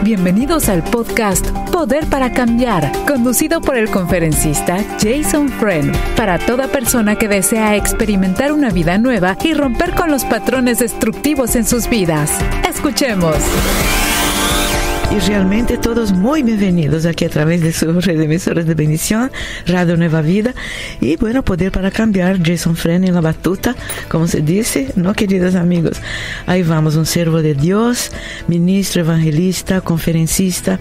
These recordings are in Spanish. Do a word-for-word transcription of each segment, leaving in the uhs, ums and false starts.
Bienvenidos al podcast Poder para Cambiar, conducido por el conferencista Jason Friend, para toda persona que desea experimentar una vida nueva y romper con los patrones destructivos en sus vidas. Escuchemos. Y realmente todos muy bienvenidos aquí a través de su red de emisoras de bendición, Radio Nueva Vida. Y bueno, Poder para Cambiar, Jason Friend en la batuta, como se dice, ¿no, queridos amigos? Ahí vamos, un siervo de Dios, ministro, evangelista, conferencista,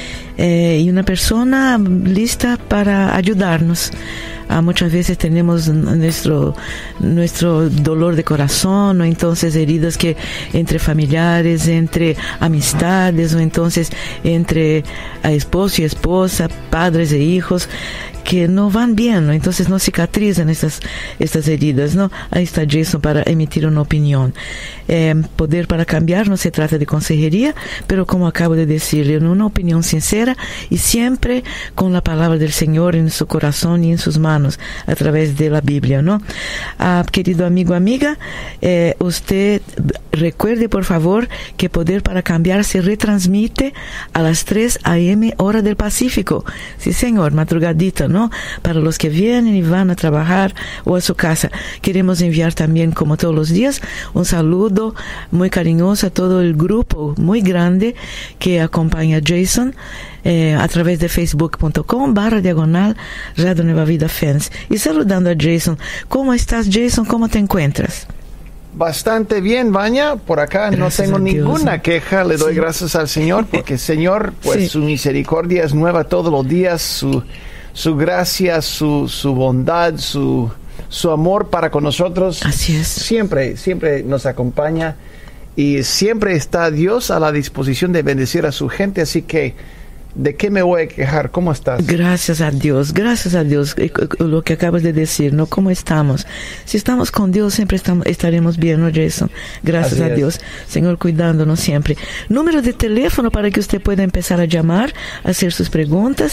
eh, y una persona lista para ayudarnos. Ah, muchas veces tenemos nuestro nuestro dolor de corazón, o entonces heridas que entre familiares, entre amistades, o entonces entre a esposo y esposa, padres e hijos, que no van bien, ¿no? Entonces no cicatrizan estas, estas heridas, ¿no? Ahí está Jason para emitir una opinión. Eh, Poder para Cambiar no se trata de consejería, pero como acabo de decirle, una opinión sincera y siempre con la palabra del Señor en su corazón y en sus manos a través de la Biblia, ¿no? Ah, querido amigo, amiga, eh, usted recuerde por favor que Poder para Cambiar se retransmite a las tres a eme hora del Pacífico. Sí, señor, madrugadita, ¿no? Para los que vienen y van a trabajar o a su casa. Queremos enviar también, como todos los días, un saludo muy cariñoso a todo el grupo muy grande que acompaña a Jason eh, a través de facebook punto com barra diagonal Radio Nueva Vida Fans. Y saludando a Jason. ¿Cómo estás, Jason? ¿Cómo te encuentras? Bastante bien, Vania. Por acá gracias, no tengo ninguna queja. Le doy sí. gracias al Señor, porque el Señor, pues sí. su misericordia es nueva todos los días. Su Su gracia, su, su bondad, su, su amor para con nosotros. Así es. Siempre, siempre nos acompaña. Y siempre está Dios a la disposición de bendecir a su gente. Así que, ¿de qué me voy a quejar? ¿Cómo estás? Gracias a Dios, gracias a Dios. Lo que acabas de decir, ¿no? ¿Cómo estamos? Si estamos con Dios, siempre estamos, estaremos bien, ¿no, Jason? Gracias Así a Dios. Es. Señor, cuidándonos siempre. Número de teléfono para que usted pueda empezar a llamar, a hacer sus preguntas.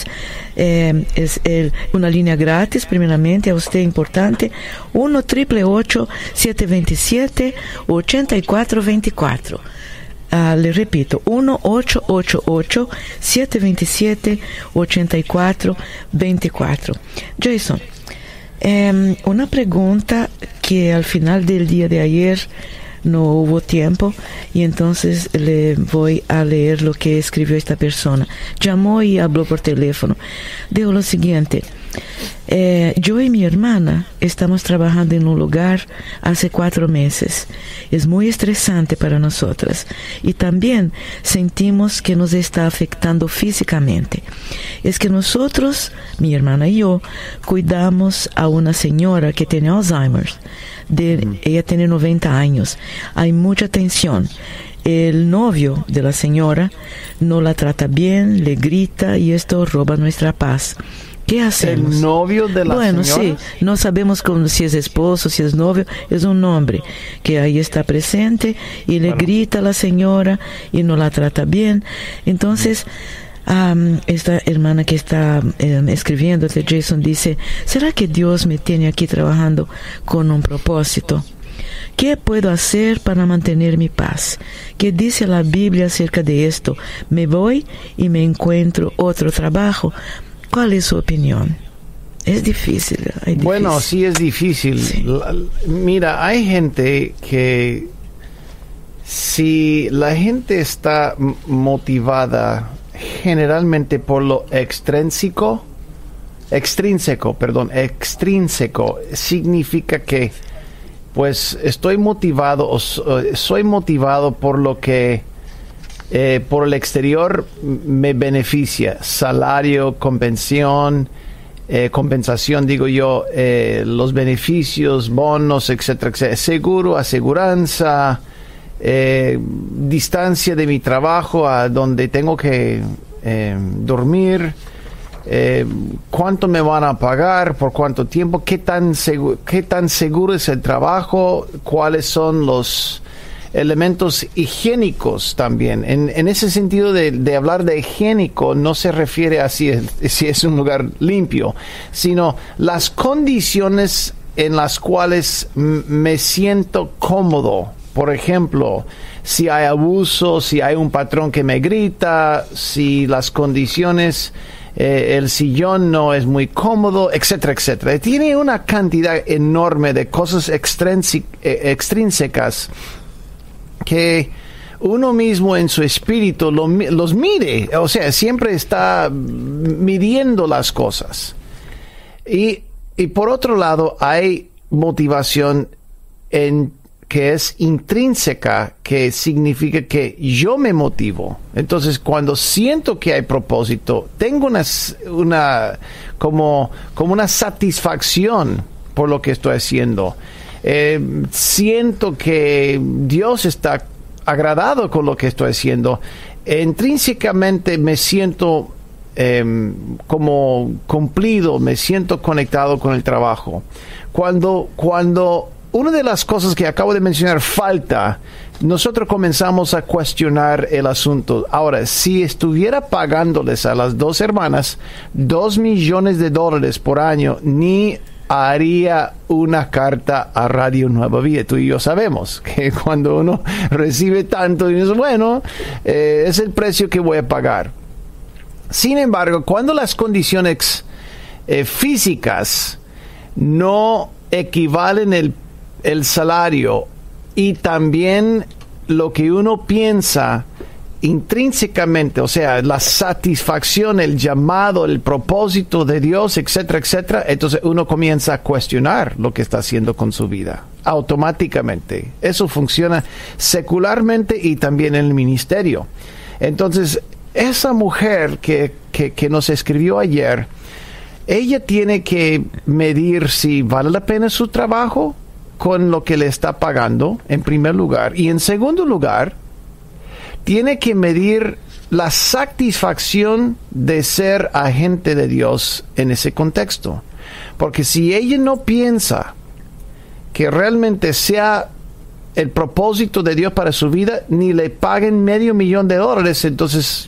Eh, es el, una línea gratis, primeramente, a usted importante. uno, ocho ocho ocho, siete dos siete, ocho cuatro dos cuatro. Uh, le repito, uno, ocho ocho ocho, siete dos siete, ocho cuatro dos cuatro. Jason, um, una pregunta que al final del día de ayer no hubo tiempo, y entonces le voy a leer lo que escribió esta persona. Llamó y habló por teléfono. Dijo lo siguiente: Eh, yo y mi hermana estamos trabajando en un lugar hace cuatro meses. Es muy estresante para nosotras y también sentimos que nos está afectando físicamente. Es que nosotros, mi hermana y yo, cuidamos a una señora que tiene Alzheimer. De, mm. Ella tiene noventa años. Hay mucha tensión. El novio de la señora no la trata bien, le grita y esto roba nuestra paz. ¿Qué hacemos? ¿El novio de la bueno, señora? Bueno, sí, no sabemos cómo, si es esposo, si es novio, es un hombre que ahí está presente y le bueno. grita a la señora y no la trata bien. Entonces, um, esta hermana que está um, escribiéndote, Jason, dice: ¿será que Dios me tiene aquí trabajando con un propósito? ¿Qué puedo hacer para mantener mi paz? ¿Qué dice la Biblia acerca de esto? ¿Me voy y me encuentro otro trabajo? ¿Cuál es su opinión? Es difícil. difícil. Bueno, sí es difícil. Sí. La, mira, hay gente que si la gente está motivada generalmente por lo extrínseco, extrínseco, perdón, extrínseco, significa que pues estoy motivado o soy motivado por lo que Eh, por el exterior me beneficia, salario, compensación, eh, compensación, digo yo, eh, los beneficios, bonos, etcétera, etcétera, seguro, aseguranza, eh, distancia de mi trabajo a donde tengo que eh, dormir, eh, cuánto me van a pagar, por cuánto tiempo, qué tan seguro, qué tan seguro es el trabajo, cuáles son los elementos higiénicos también. En, en ese sentido de, de hablar de higiénico, no se refiere a si es, si es un lugar limpio, sino las condiciones en las cuales m- me siento cómodo Por ejemplo, si hay abuso, si hay un patrón que me grita, si las condiciones, eh, el sillón no es muy cómodo, etcétera, etcétera. Tiene una cantidad enorme de cosas extrínse- eh, extrínsecas que uno mismo en su espíritu lo, los mide, o sea, siempre está midiendo las cosas. Y, y por otro lado, hay motivación en, que es intrínseca, que significa que yo me motivo. Entonces, cuando siento que hay propósito, tengo una, una, como, como una satisfacción por lo que estoy haciendo. Eh, siento que Dios está agradado con lo que estoy haciendo. Intrínsecamente me siento eh, como cumplido, me siento conectado con el trabajo. Cuando, cuando una de las cosas que acabo de mencionar falta, nosotros comenzamos a cuestionar el asunto. Ahora, si estuviera pagándoles a las dos hermanas dos millones de dólares por año, ni haría una carta a Radio Nueva Vida. Tú y yo sabemos que cuando uno recibe tanto, dice, bueno, eh, es el precio que voy a pagar. Sin embargo, cuando las condiciones eh, físicas no equivalen el, el salario y también lo que uno piensa intrínsecamente, o sea, la satisfacción, el llamado, el propósito de Dios, etcétera, etcétera, entonces uno comienza a cuestionar lo que está haciendo con su vida, automáticamente. Eso funciona secularmente y también en el ministerio. Entonces, esa mujer que, que, que nos escribió ayer, ella tiene que medir si vale la pena su trabajo con lo que le está pagando, en primer lugar, y en segundo lugar, tiene que medir la satisfacción de ser agente de Dios en ese contexto. Porque si ella no piensa que realmente sea el propósito de Dios para su vida, ni le paguen medio millón de dólares, entonces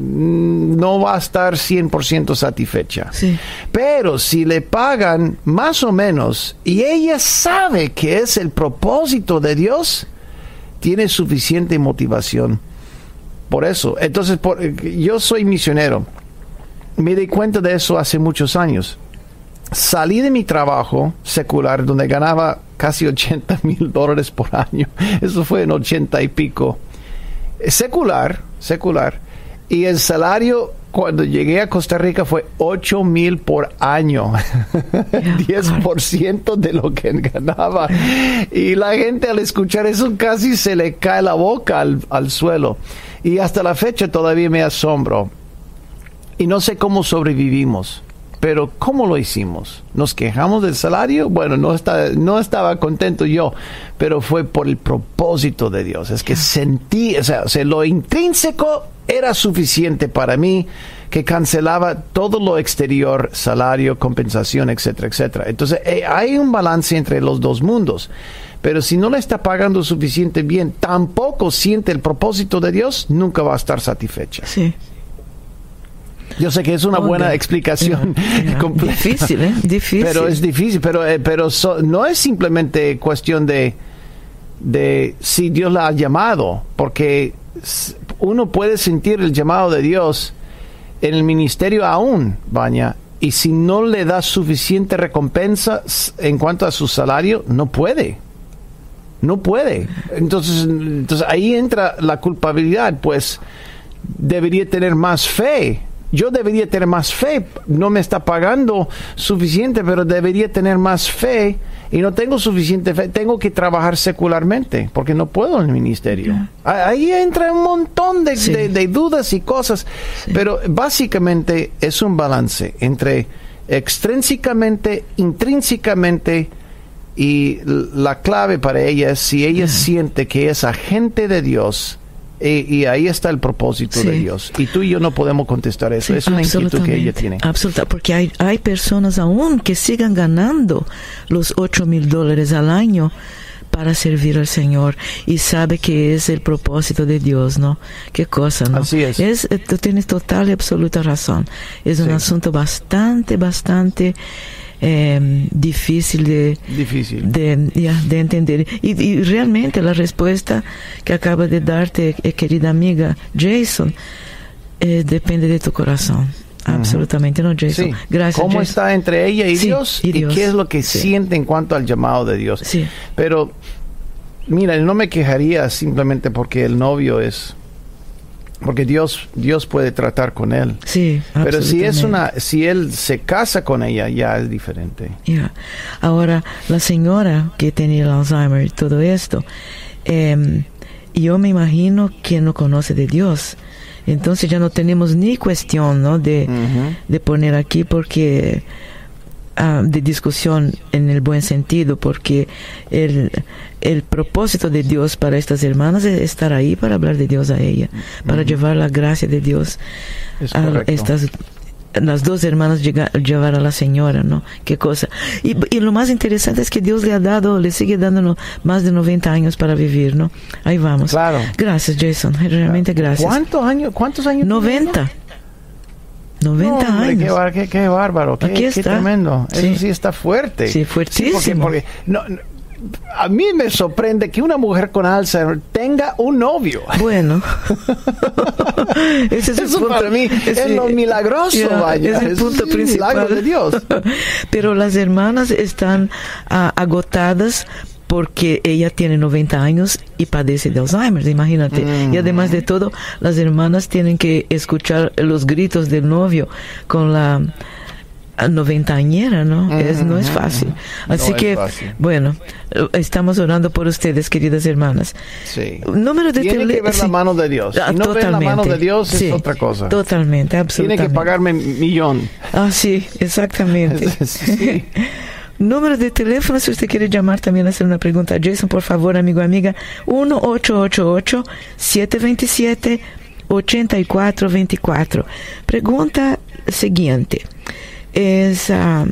no va a estar cien por ciento satisfecha. Sí. Pero si le pagan más o menos y ella sabe que es el propósito de Dios, tiene suficiente motivación. Por eso, entonces, por, yo soy misionero. Me di cuenta de eso hace muchos años. Salí de mi trabajo secular, donde ganaba casi ochenta mil dólares por año. Eso fue en ochenta y pico. Secular, secular. Y el salario, cuando llegué a Costa Rica, fue ocho mil por año. diez por ciento de lo que ganaba. Y la gente al escuchar eso casi se le cae la boca al, al suelo. Y hasta la fecha todavía me asombro. Y no sé cómo sobrevivimos. Pero ¿cómo lo hicimos? ¿Nos quejamos del salario? Bueno, no, está, no estaba contento yo, pero fue por el propósito de Dios. Es que sentí, o sea, o sea, lo intrínseco era suficiente para mí, que cancelaba todo lo exterior, salario, compensación, etcétera, etcétera. Entonces, eh, hay un balance entre los dos mundos. Pero si no le está pagando suficiente bien, tampoco siente el propósito de Dios, nunca va a estar satisfecha. Sí. Yo sé que es una oh, buena de, explicación yeah, yeah. Difícil, ¿eh? Difícil. Pero es difícil, pero, eh, pero so, no es simplemente cuestión de, de si Dios la ha llamado, porque uno puede sentir el llamado de Dios en el ministerio aún, Vania, y si no le da suficiente recompensa en cuanto a su salario, no puede. No puede. Entonces, entonces ahí entra la culpabilidad, pues debería tener más fe. Yo debería tener más fe, no me está pagando suficiente, pero debería tener más fe y no tengo suficiente fe, tengo que trabajar secularmente, porque no puedo en el ministerio. Ahí entra un montón de, sí. de, de dudas y cosas, sí. Pero básicamente es un balance entre extrínsecamente, intrínsecamente, y la clave para ella es si ella sí. siente que es agente de Dios. Y, y ahí está el propósito sí. de Dios. Y tú y yo no podemos contestar eso. Sí, es una inquietud que ella tiene. Absolutamente. Porque hay, hay personas aún que sigan ganando los ocho mil dólares al año para servir al Señor. Y sabe que es el propósito de Dios, ¿no? Qué cosa, ¿no? Así es. es tú tienes total y absoluta razón. Es un sí. asunto bastante, bastante eh, difícil de, Difícil. de, ya, de entender. Y, y realmente la respuesta que acaba de darte, eh, querida amiga Jason, eh, depende de tu corazón. Absolutamente, ¿no, Jason? Sí. Gracias, ¿Cómo Jason. está entre ella y, Sí, Dios, y Dios? ¿Y qué es lo que Sí. siente en cuanto al llamado de Dios? Sí. Pero, mira, no me quejaría simplemente porque el novio es... Porque Dios, Dios puede tratar con él. Sí, Pero si es absolutamente. una, si él se casa con ella, ya es diferente. Yeah. Ahora, la señora que tenía el Alzheimer y todo esto, eh, yo me imagino que no conoce de Dios. Entonces ya no tenemos ni cuestión, ¿no? de, Ujú. de poner aquí porque ah, de discusión en el buen sentido, porque el, el propósito de Dios para estas hermanas es estar ahí para hablar de Dios a ella, para Ujú. llevar la gracia de Dios Es a correcto. estas las dos hermanas llega, llevar a la señora, ¿no? Qué cosa. Y, y lo más interesante es que Dios le ha dado, le sigue dando más de noventa años para vivir, ¿no? Ahí vamos. Claro. Gracias, Jason. Realmente gracias. ¿Cuántos años? ¿Cuántos años? noventa. noventa No, hombre, años. Qué, bar- qué- qué bárbaro, qué, Aquí qué está. tremendo. Sí. Eso sí está fuerte. Sí, fuertísimo. Sí, porque, porque no, no, a mí me sorprende que una mujer con Alzheimer tenga un novio. Bueno. Ese es el Eso punto. para mí es Sí. lo milagroso, Yeah, vaya. es el punto un principal. milagro de Dios. Pero las hermanas están ah, agotadas porque ella tiene noventa años y padece de Alzheimer, imagínate. Mm. Y además de todo, las hermanas tienen que escuchar los gritos del novio con la noventañera, ¿no? Es, no es fácil. Así No es que, fácil. bueno, estamos orando por ustedes, queridas hermanas. Sí. Número de Tiene tele- que ver la sí. mano de Dios. Ah, Si no ven la mano de Dios, Sí, es otra cosa. Totalmente, Tiene absolutamente. que pagarme millón. Ah, sí, exactamente. Sí. Número de teléfono, si usted quiere llamar también a hacer una pregunta a Jason, por favor, amigo, amiga, uno ocho ocho ocho, siete dos siete, ocho cuatro dos cuatro. Pregunta siguiente. Es uh,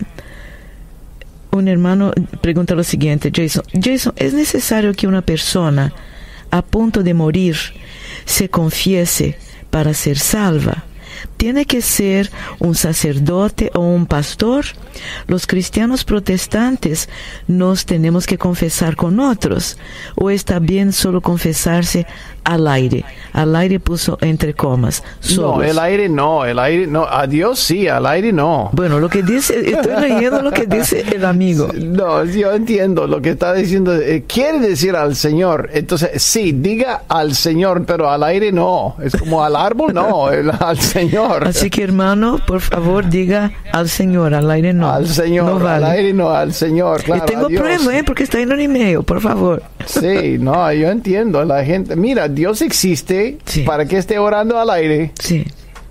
un hermano pregunta lo siguiente, Jason. Jason, ¿es necesario que una persona a punto de morir se confiese para ser salva? ¿Tiene que ser un sacerdote o un pastor? Los cristianos protestantes nos tenemos que confesar con otros. ¿O está bien solo confesarse al aire? Al aire puso entre comas. No, solos. el aire no, el aire no. A Dios sí, al aire no. Bueno, lo que dice, estoy leyendo lo que dice el amigo. No, yo entiendo lo que está diciendo. Eh, quiere decir al Señor. Entonces, sí, diga al Señor, pero al aire no. Es como al árbol, no, el- al Señor. Así que, hermano, por favor, diga al Señor, al aire no. Al Señor, no vale. al aire no, al Señor. Claro, y tengo a Dios. prueba, ¿eh? Porque está en un email, por favor. Sí, no, yo entiendo. La gente, mira, Dios existe Sí. para que esté orando al aire. Sí.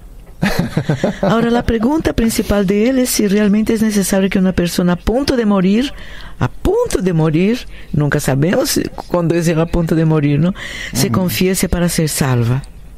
Ahora, la pregunta principal de él es si realmente es necesario que una persona a punto de morir, a punto de morir, nunca sabemos cuándo es el a punto de morir, ¿no? Se confiese para ser salva.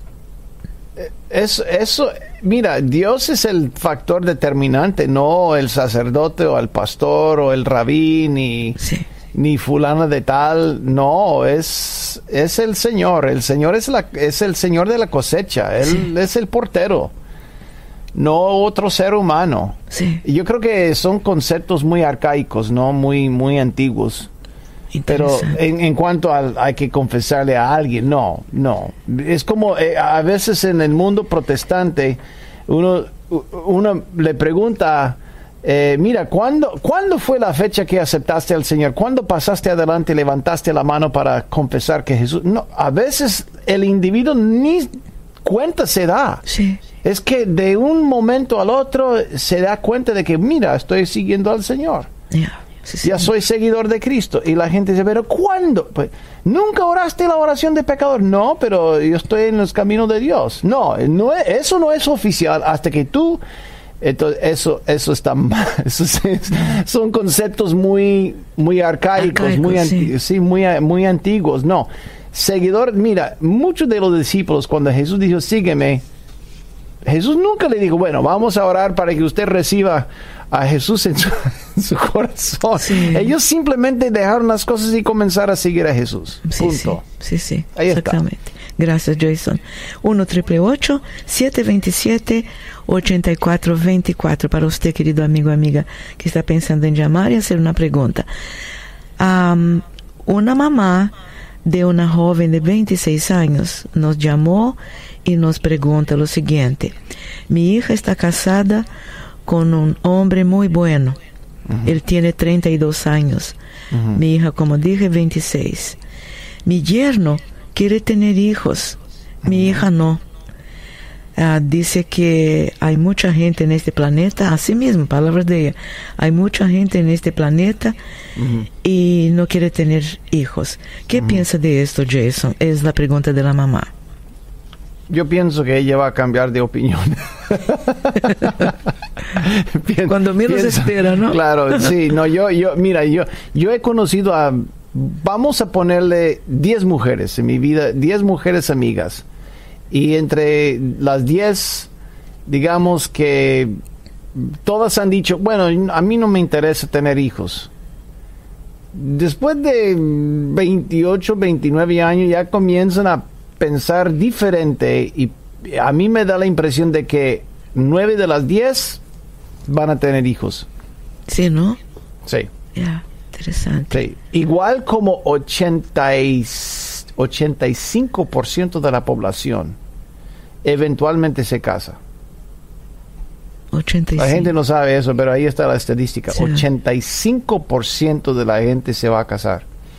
Eso, eso, mira, Dios es el factor determinante, no el sacerdote o el pastor o el rabí ni, Sí. ni fulana de tal. No, es, es el Señor. El Señor es, la, es el Señor de la cosecha. Él Sí. es el portero, no otro ser humano. Sí. Y yo creo que son conceptos muy arcaicos, no muy, muy antiguos. Pero Interesante. en, en cuanto al hay que confesarle a alguien, no, no. Es como eh, a veces en el mundo protestante, uno, uno le pregunta, eh, mira, ¿cuándo, ¿cuándo fue la fecha que aceptaste al Señor? ¿Cuándo pasaste adelante y levantaste la mano para confesar que Jesús? No, a veces el individuo ni cuenta se da. Sí. Es que de un momento al otro se da cuenta de que, mira, estoy siguiendo al Señor. Yeah. Sí, sí. Ya soy seguidor de Cristo. Y la gente dice, pero ¿cuándo? Pues, ¿nunca oraste la oración de pecador? No, pero yo estoy en los caminos de Dios. No, no es, eso no es oficial hasta que tú... Entonces, eso, eso está mal. Eso es- son conceptos muy, muy arcaicos, Arcaicos, muy, sí. anti- sí, muy, muy antiguos. No, seguidor, mira, muchos de los discípulos cuando Jesús dijo, sígueme, Jesús nunca le dijo, bueno, vamos a orar para que usted reciba a Jesús en su, en su corazón. Sí. Ellos simplemente dejaron las cosas y comenzaron a seguir a Jesús. Sí, Punto. sí, sí, sí, Ahí está. exactamente. Gracias, Jason. uno, ocho ocho ocho, siete dos siete, ocho cuatro dos cuatro. Para usted, querido amigo o amiga, que está pensando en llamar y hacer una pregunta. Um, una mamá de una joven de veintiséis años nos llamó y nos pregunta lo siguiente: mi hija está casada con un hombre muy bueno. Uh-huh. Él tiene treinta y dos años. Uh-huh. Mi hija, como dije, veintiséis. Mi yerno quiere tener hijos. Mi uh-huh. hija no. Uh, dice que hay mucha gente en este planeta, así mismo, palabras de ella, hay mucha gente en este planeta uh-huh. y no quiere tener hijos. ¿Qué uh-huh. piensa de esto, Jason? Es la pregunta de la mamá. Yo pienso que ella va a cambiar de opinión. Pien, Cuando menos pienso, espera, ¿no? Claro, sí. No, yo, yo, mira, yo, yo he conocido a, vamos a ponerle diez mujeres en mi vida, diez mujeres amigas. Y entre las diez, digamos que todas han dicho, bueno, a mí no me interesa tener hijos. Después de veintiocho, veintinueve años ya comienzan a pensar diferente y a mí me da la impresión de que nueve de las diez van a tener hijos. Sí, ¿no? Sí. Ya, yeah, interesante. Sí. Igual como ochenta y cinco por ciento de la población eventualmente se casa. ochenta y cinco. La gente no sabe eso, pero ahí está la estadística. Sí. ochenta y cinco por ciento de la gente se va a casar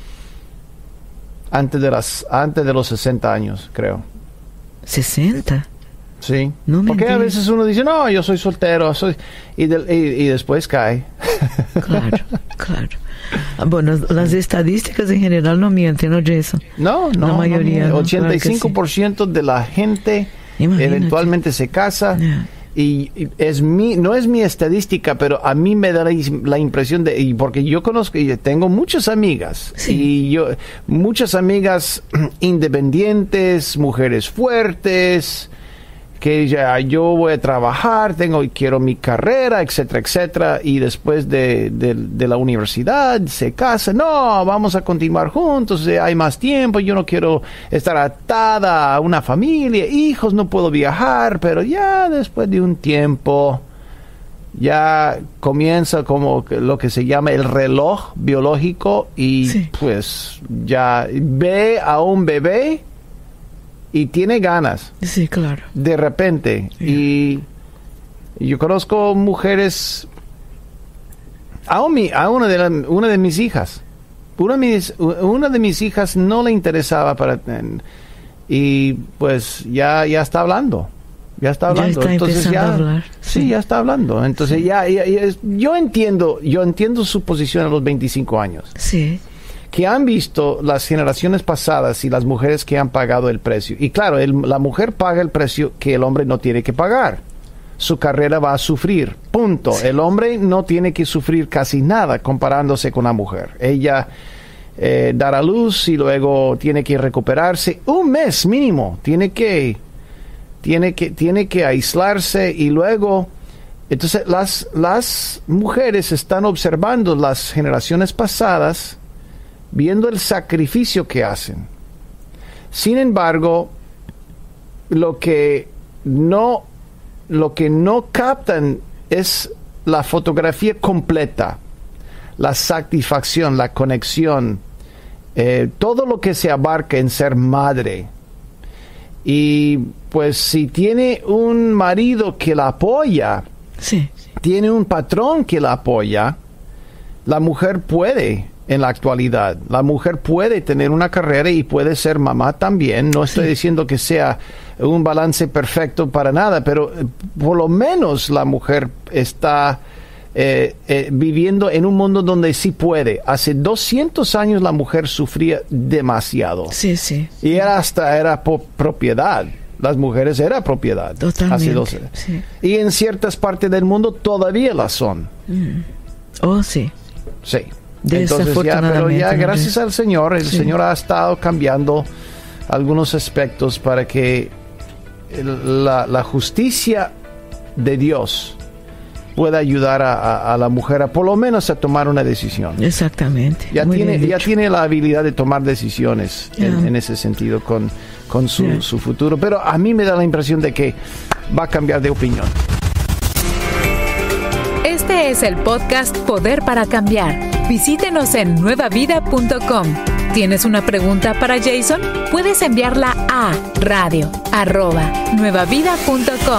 antes de las antes de los sesenta años, creo. ¿sesenta? Sí. No me Porque entiendo. A veces uno dice, no, yo soy soltero, soy y, de, y, y después cae. Claro, claro. Bueno, las estadísticas en general no mienten, ¿no, Jason? No, no. La mayoría. No, no, ochenta y cinco por ciento claro de la gente Imagínate. eventualmente se casa. Yeah. Y, y es mi, no es mi estadística, pero a mí me da la, la impresión de, y porque yo conozco y tengo muchas amigas, sí. y yo, muchas amigas independientes, mujeres fuertes, que ya yo voy a trabajar, tengo y quiero mi carrera, etcétera, etcétera, y después de, de, de la universidad se casan, no, vamos a continuar juntos, hay más tiempo, yo no quiero estar atada a una familia, hijos, no puedo viajar, pero ya después de un tiempo ya comienza como lo que se llama el reloj biológico y sí. pues ya ve a un bebé y tiene ganas. Sí, claro. De repente. Yeah. Y yo conozco mujeres, a, mi, a una, de la, una de mis hijas. Una de mis, una de mis hijas no le interesaba para... Y pues ya, ya está hablando. Ya está hablando. Ya está Entonces ya, a hablar. Sí, sí, ya está hablando. Entonces sí. ya, ya, ya... Yo entiendo, yo entiendo su posición a los veinticinco años. Sí. Que han visto las generaciones pasadas y las mujeres que han pagado el precio. Y claro, el, la mujer paga el precio que el hombre no tiene que pagar. Su carrera va a sufrir, punto. Sí. El hombre no tiene que sufrir casi nada comparándose con la mujer. Ella eh, dará luz y luego tiene que recuperarse un mes mínimo. Tiene que, tiene que, tiene que aislarse y luego... Entonces las, las mujeres están observando las generaciones pasadas, viendo el sacrificio que hacen. Sin embargo, lo que no, lo que no captan es la fotografía completa, la satisfacción, la conexión, eh, todo lo que se abarca en ser madre. Y pues si tiene un marido que la apoya, sí. tiene un patrón que la apoya, la mujer puede. En la actualidad, la mujer puede tener una carrera y puede ser mamá también. No estoy sí. diciendo que sea un balance perfecto para nada, pero eh, por lo menos la mujer está eh, eh, viviendo en un mundo donde sí puede. Hace doscientos años la mujer sufría demasiado. Sí, sí. Y era hasta era po- propiedad. Las mujeres era propiedad. Totalmente. Hace doce. Sí. Y en ciertas partes del mundo todavía la son. Mm. Oh, sí. Sí. Entonces ya, pero ya gracias al Señor, el sí. Señor ha estado cambiando algunos aspectos para que el, la, la justicia de Dios pueda ayudar a, a, a la mujer a por lo menos a tomar una decisión. Exactamente. Ya Muy tiene, bien ya dicho. tiene la habilidad de tomar decisiones en, en ese sentido con, con su, Yeah. su futuro. Pero a mí me da la impresión de que va a cambiar de opinión. Este es el podcast Poder para Cambiar. Visítenos en nueva vida punto com. ¿Tienes una pregunta para Jason? Puedes enviarla a radio arroba nueva vida punto com.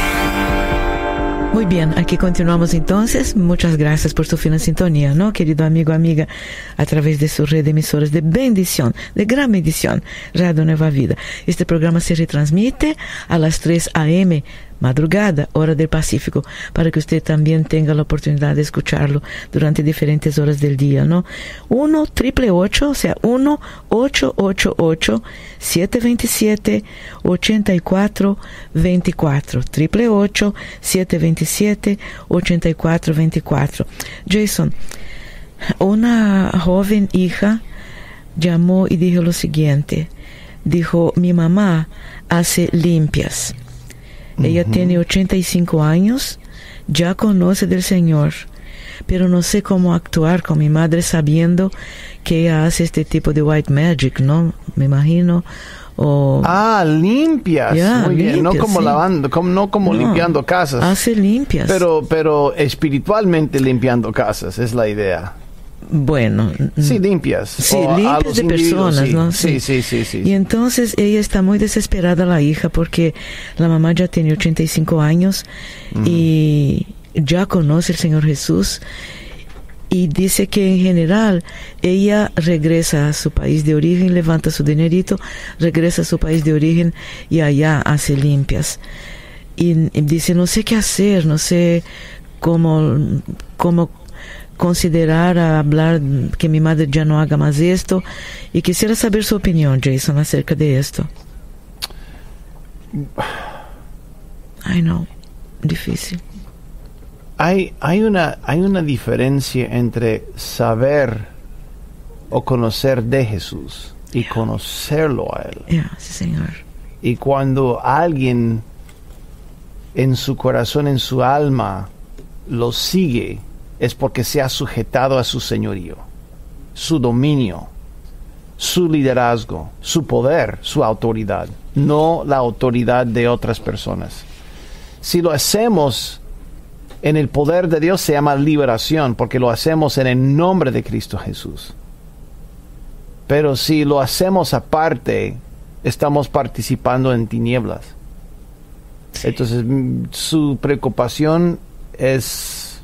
Muy bien, aquí continuamos entonces. Muchas gracias por su fina sintonía, ¿no, querido amigo, amiga? A través de su red de emisoras de bendición, de gran bendición, Radio Nueva Vida. Este programa se retransmite a las tres a m madrugada, hora del Pacífico, para que usted también tenga la oportunidad de escucharlo durante diferentes horas del día, ¿no? uno triple ocho, o sea, uno ocho ocho ocho siete dos siete ocho cuatro dos cuatro, triple ocho siete dos siete ocho cuatro dos cuatro. Jason, una joven hija llamó y dijo lo siguiente, dijo, mi mamá hace limpias. Ella uh-huh. tiene ochenta y cinco años, ya conoce del Señor, pero no sé cómo actuar con mi madre sabiendo que ella hace este tipo de white magic, ¿no? Me imagino. O... Ah, limpias. Yeah, Muy bien, limpias, no como sí. lavando, como, no como No, limpiando casas. Hace limpias. Pero, pero espiritualmente limpiando casas, es la idea. Bueno. Sí, limpias. Sí, O a- a limpias los de individuos, personas, sí. ¿no? Sí, sí, sí, sí. Y entonces ella está muy desesperada, la hija, porque la mamá ya tiene ochenta y cinco años Mm. y ya conoce el Señor Jesús. Y dice que en general ella regresa a su país de origen, levanta su dinerito, regresa a su país de origen y allá hace limpias. Y, y dice, no sé qué hacer, no sé cómo, cómo considerar a hablar que mi madre ya no haga más esto. Y quisiera saber su opinión, Jason, acerca de esto. I know, difícil. Hay, hay, una, hay una diferencia entre saber o conocer de Jesús y conocerlo a Él. Yeah, sí, señor. Y cuando alguien en su corazón, en su alma, lo sigue, es porque se ha sujetado a su señorío, su dominio, su liderazgo, su poder, su autoridad, no la autoridad de otras personas. Si lo hacemos en el poder de Dios, se llama liberación, porque lo hacemos en el nombre de Cristo Jesús. Pero si lo hacemos aparte, estamos participando en tinieblas. Sí. Entonces, su preocupación es,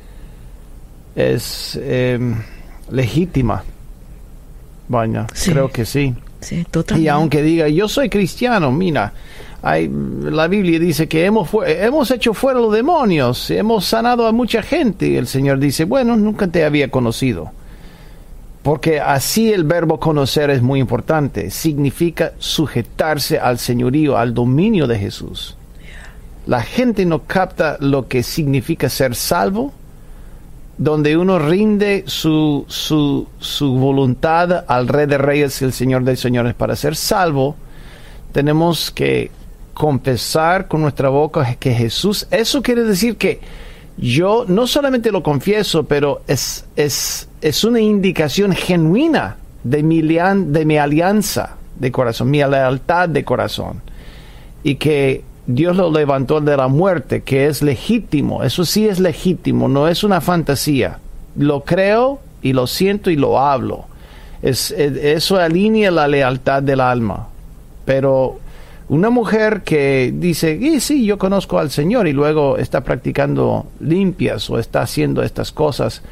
es eh, legítima. Vaya, sí. Creo que sí. Sí, totalmente. Y aunque diga, yo soy cristiano, mira, hay, la Biblia dice que hemos, hemos hecho fuera los demonios, hemos sanado a mucha gente. Y el Señor dice, bueno, nunca te había conocido. Porque así el verbo conocer es muy importante. Significa sujetarse al señorío, al dominio de Jesús. La gente no capta lo que significa ser salvo, donde uno rinde su, su, su voluntad al Rey de Reyes y el Señor de Señores. Para ser salvo, tenemos que confesar con nuestra boca que Jesús, eso quiere decir que yo no solamente lo confieso, pero es, es, es una indicación genuina de mi, de mi alianza de corazón, mi lealtad de corazón, y que Dios lo levantó de la muerte, que es legítimo. Eso sí es legítimo, no es una fantasía. Lo creo y lo siento y lo hablo. Es, es, eso alinea la lealtad del alma. Pero una mujer que dice, y sí, yo conozco al Señor, y luego está practicando limpias o está haciendo estas cosas,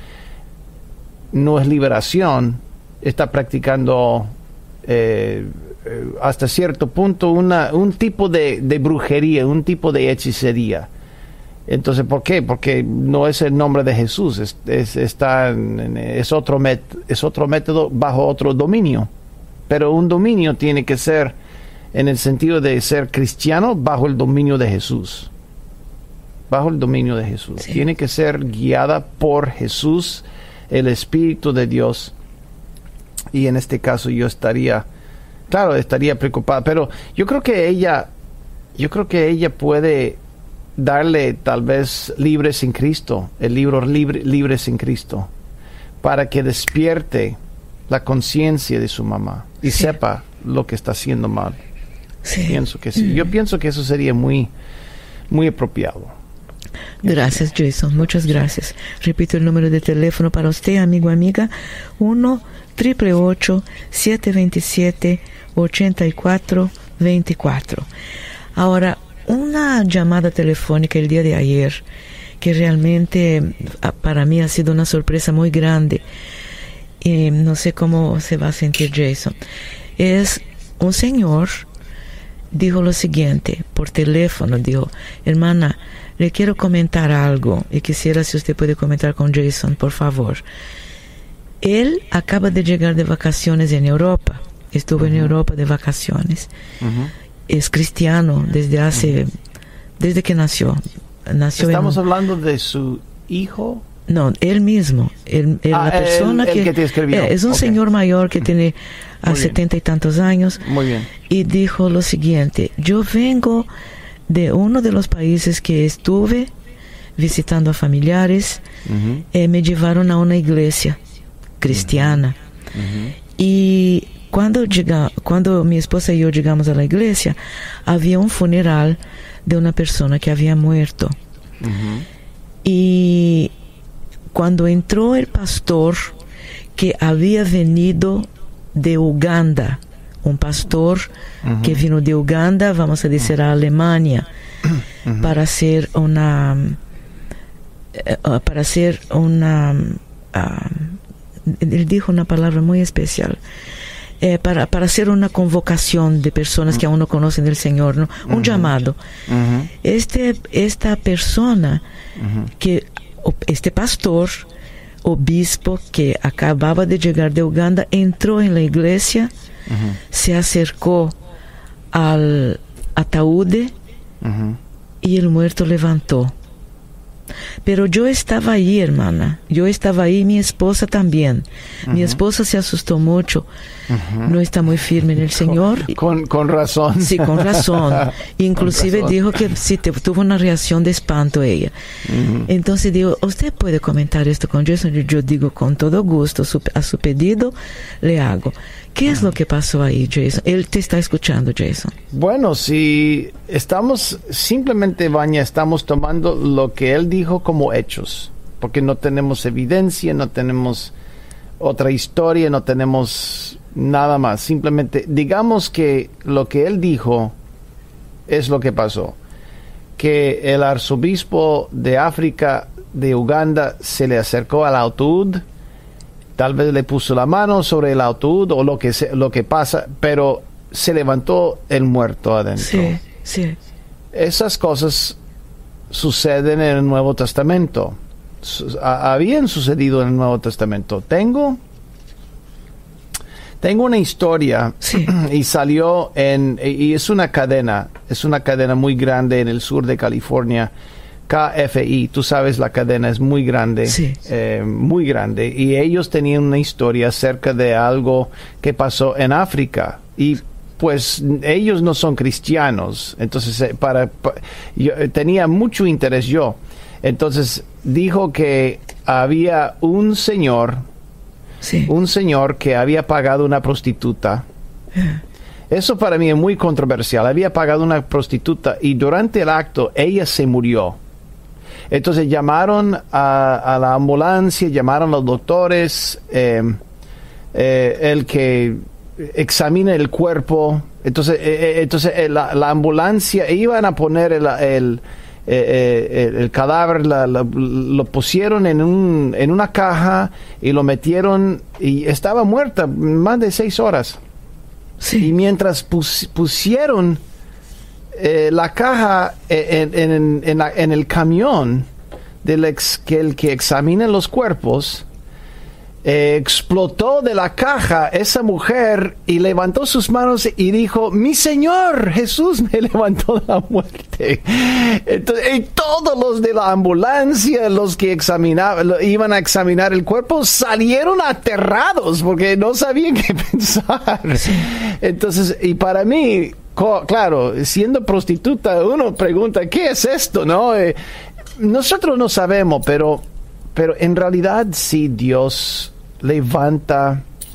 no es liberación, está practicando eh, hasta cierto punto una, un tipo de, de brujería, un tipo de hechicería. Entonces, ¿por qué? Porque no es el nombre de Jesús, es, es, está en, es, otro met, es otro método bajo otro dominio. Pero un dominio tiene que ser en el sentido de ser cristiano bajo el dominio de Jesús. Bajo el dominio de Jesús. Sí. Tiene que ser guiada por Jesús, el Espíritu de Dios. Y en este caso yo estaría, claro, estaría preocupada, pero yo creo que ella, yo creo que ella puede darle tal vez Libres en Cristo, el libro libre, Libres en Cristo, para que despierte la conciencia de su mamá y sí. sepa lo que está haciendo mal. Sí. Pienso que sí. Mm. Yo pienso que eso sería muy, muy apropiado. Gracias, Jason. Muchas gracias. Repito el número de teléfono para usted, amigo, amiga. uno, ocho ocho ocho, siete dos siete, ocho cuatro dos cuatro. Ahora, una llamada telefónica el día de ayer que realmente para mí ha sido una sorpresa muy grande. Y no sé cómo se va a sentir Jason. Es un señor, dijo lo siguiente, por teléfono, dijo: hermana, le quiero comentar algo y quisiera si usted puede comentar con Jason, por favor. Él acaba de llegar de vacaciones en Europa, estuvo uh-huh. en Europa de vacaciones. Uh-huh. Es cristiano desde hace, uh-huh. desde que nació. nació ¿Estamos en, hablando de su hijo? No, él mismo, él, él, ah, la persona el, el que, que te escribió. Eh, es un okay. señor mayor que tiene a setenta y tantos años. Muy bien. Y dijo lo siguiente: yo vengo de uno de los países que estuve visitando a familiares. Uh-huh. eh, me llevaron a una iglesia cristiana. Uh-huh. Y cuando, llega, cuando mi esposa y yo llegamos a la iglesia, había un funeral de una persona que había muerto. Uh-huh. Y cuando entró el pastor que había venido de Uganda, un pastor uh-huh. que vino de Uganda, vamos a decir, a Alemania, uh-huh. para hacer una uh, para hacer una uh, él dijo una palabra muy especial, eh, para, para hacer una convocación de personas uh-huh. que aún no conocen del Señor, ¿no? Un uh-huh. llamado. Uh-huh. Este, esta persona uh-huh. que este pastor, obispo que acababa de llegar de Uganda, entró en la iglesia, uh-huh. se acercó al ataúd uh-huh. y el muerto levantó. Pero yo estaba ahí, hermana. Yo estaba ahí, mi esposa también. Uh-huh. Mi esposa se asustó mucho. Uh-huh. No está muy firme en el Señor. Con, con razón. Sí, con razón. Inclusive con razón. Dijo que sí, te, tuvo una reacción de espanto ella. Uh-huh. Entonces digo, ¿usted puede comentar esto con Jason? Yo, yo digo, con todo gusto, su, a su pedido le hago. ¿Qué es lo que pasó ahí, Jason? Él te está escuchando, Jason. Bueno, si estamos, simplemente, Vania, estamos tomando lo que él dijo como hechos, porque no tenemos evidencia, no tenemos otra historia, no tenemos nada más. Simplemente digamos que lo que él dijo es lo que pasó. Que el arzobispo de África, de Uganda, se le acercó al ataúd. Tal vez le puso la mano sobre el ataúd o lo que se, lo que pasa, pero se levantó el muerto adentro. Sí, sí. Esas cosas suceden en el Nuevo Testamento. Su, a, habían sucedido en el Nuevo Testamento. Tengo, tengo una historia sí. y salió en, y es una cadena, es una cadena muy grande en el sur de California. K F I, tú sabes, la cadena es muy grande, sí. eh, muy grande, y ellos tenían una historia acerca de algo que pasó en África, y pues ellos no son cristianos, entonces eh, para, para yo, tenía mucho interés yo, entonces dijo que había un señor, sí. un señor que había pagado una prostituta. Yeah. Eso para mí es muy controversial. Había pagado una prostituta y durante el acto ella se murió. Entonces llamaron a, a la ambulancia, llamaron a los doctores, eh, eh, el que examina el cuerpo. Entonces, eh, entonces eh, la, la ambulancia, iban a poner el, el, eh, el, el cadáver, la, la, lo pusieron en, un, en una caja y lo metieron y estaba muerta más de seis horas. Sí. Y mientras pus, pusieron eh, la caja en, en, en, la, en el camión del ex, que el que examina los cuerpos, eh, explotó de la caja esa mujer y levantó sus manos y dijo: mi Señor Jesús me levantó de la muerte. Entonces, y todos los de la ambulancia, los que examinaban, iban a examinar el cuerpo, salieron aterrados porque no sabían qué pensar. Sí. Entonces, y para mí, claro, siendo prostituta, uno pregunta, ¿qué es esto? ¿No? Eh, nosotros no sabemos, pero, pero en realidad sí Dios levanta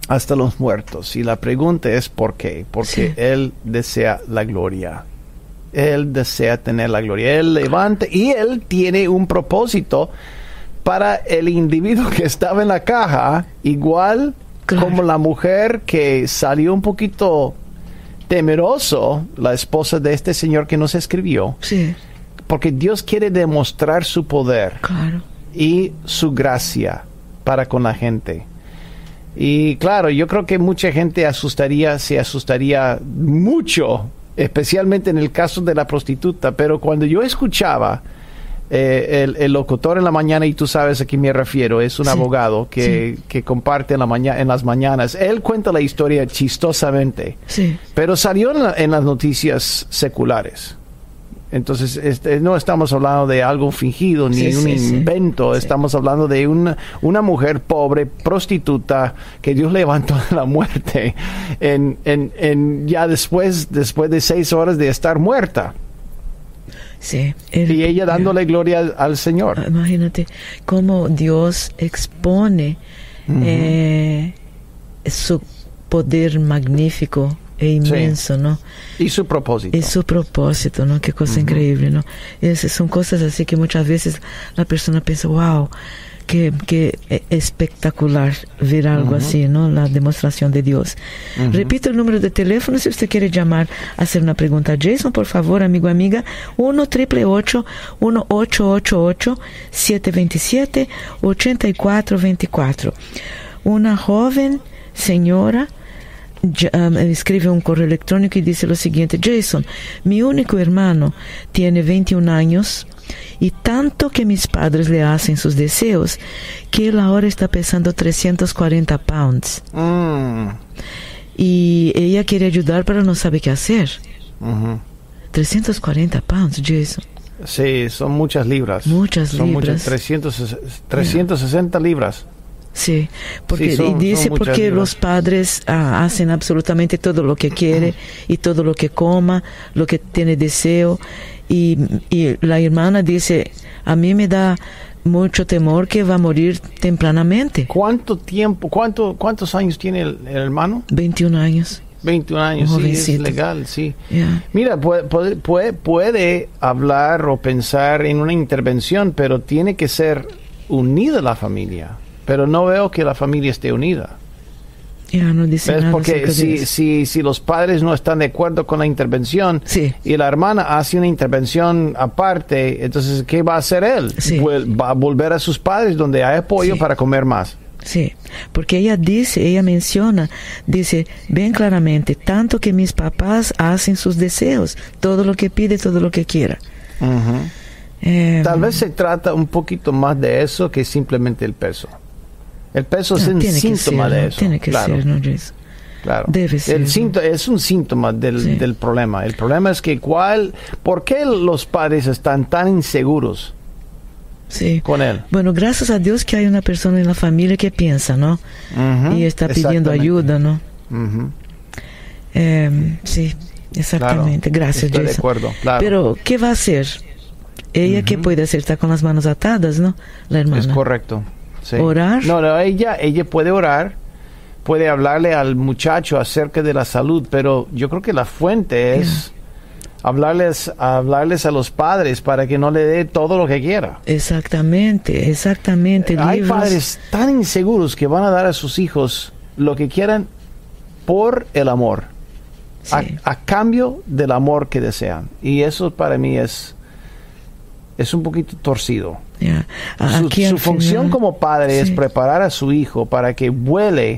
hasta los muertos. Y la pregunta es ¿por qué? Porque Sí. Él desea la gloria. Él desea tener la gloria. Él levanta y Él tiene un propósito para el individuo que estaba en la caja, igual Claro. como la mujer que salió un poquito temeroso, la esposa de este señor que nos escribió, Sí, porque Dios quiere demostrar su poder claro. y su gracia para con la gente. Y claro, yo creo que mucha gente asustaría, se asustaría mucho, especialmente en el caso de la prostituta, pero cuando yo escuchaba eh, el, el locutor en la mañana, y tú sabes a quién me refiero, es un Sí, abogado que, sí. que comparte en, la maña- en las mañanas, él cuenta la historia chistosamente, Sí, pero salió en, la- en las noticias seculares. Entonces, este, no estamos hablando de algo fingido ni Sí, un sí, sí. invento, Sí. estamos hablando de una, una mujer pobre, prostituta, que Dios levantó de la muerte en, en, en ya después, después de seis horas de estar muerta. sí. El- Y ella dándole gloria al, al Señor. Imagínate cómo Dios expone eh, su poder magnífico e inmenso, ¿no? Y su propósito. Es su propósito, ¿no? Qué cosa increíble, ¿no? Es, son cosas así que muchas veces la persona piensa, wow, qué, qué espectacular ver algo Ujú. así, ¿no? La demostración de Dios. Ujú. Repito el número de teléfono si usted quiere llamar a hacer una pregunta a Jason, por favor, amigo, amiga, uno, triple ocho, uno, ocho ocho ocho, siete dos siete, ocho cuatro dos cuatro. Una joven señora ya, um, escribe un correo electrónico y dice lo siguiente: Jason, mi único hermano tiene veintiún años y tanto que mis padres le hacen sus deseos que él ahora está pesando trescientos cuarenta pounds Mm. y ella quiere ayudar pero no sabe qué hacer. Ujú. trescientos cuarenta pounds, Jason. Sí, son muchas libras. Muchas son libras. Muchas, trescientos, trescientos sesenta libras. Sí, porque Sí, son- y dice son muchas porque libras. los padres ah, hacen absolutamente todo lo que quiere y todo lo que coma, lo que tiene deseo. Y, y la hermana dice, a mí me da mucho temor que va a morir tempranamente. ¿Cuánto tiempo, cuánto, cuántos años tiene el, el hermano? veintiún años. veintiún años, Un sí, es jovencito. legal, sí. Yeah. Mira, puede, puede, puede, puede hablar o pensar en una intervención, pero tiene que ser unida la familia. Pero no veo que la familia esté unida. Ya no dice ¿Ves? nada Porque acerca de si, eso. si, si los padres no están de acuerdo con la intervención Sí. y la hermana hace una intervención aparte, entonces, ¿qué va a hacer él? Sí. Vuel- Va a volver a sus padres donde hay apoyo Sí. para comer más. Sí, porque ella dice, ella menciona, dice bien claramente, tanto que mis papás hacen sus deseos, todo lo que pide, todo lo que quiera. Ujú. Eh, Tal vez se trata un poquito más de eso que simplemente el peso. El peso es no, un tiene que síntoma ser, de ¿no? eso. Tiene que claro, ser, ¿no, Jason? claro. Debe ser, El ¿no? sínto- es un síntoma del, Sí. del problema. El problema es que cuál, ¿por qué los padres están tan inseguros Sí. con él? Bueno, gracias a Dios que hay una persona en la familia que piensa, ¿no? Ujú, Y está pidiendo exactamente. ayuda, ¿no? Ujú. Eh, sí, exactamente. Claro, Gracias, estoy de Jason. acuerdo, claro. Pero, ¿qué va a hacer? Ella, ¿qué puede hacer? Está con las manos atadas, ¿no? La hermana. Es correcto. Sí. ¿Orar? No, no, ella, ella puede orar, puede hablarle al muchacho acerca de la salud, pero yo creo que la fuente es hablarles, hablarles a los padres para que no le dé todo lo que quiera. Exactamente, exactamente. Hay libros. padres tan inseguros que van a dar a sus hijos lo que quieran por el amor, Sí. a, a cambio del amor que desean. Y eso para mí es, es un poquito torcido. Ya. Su, Aquí su al función final- como padre es Sí. preparar a su hijo para que vuele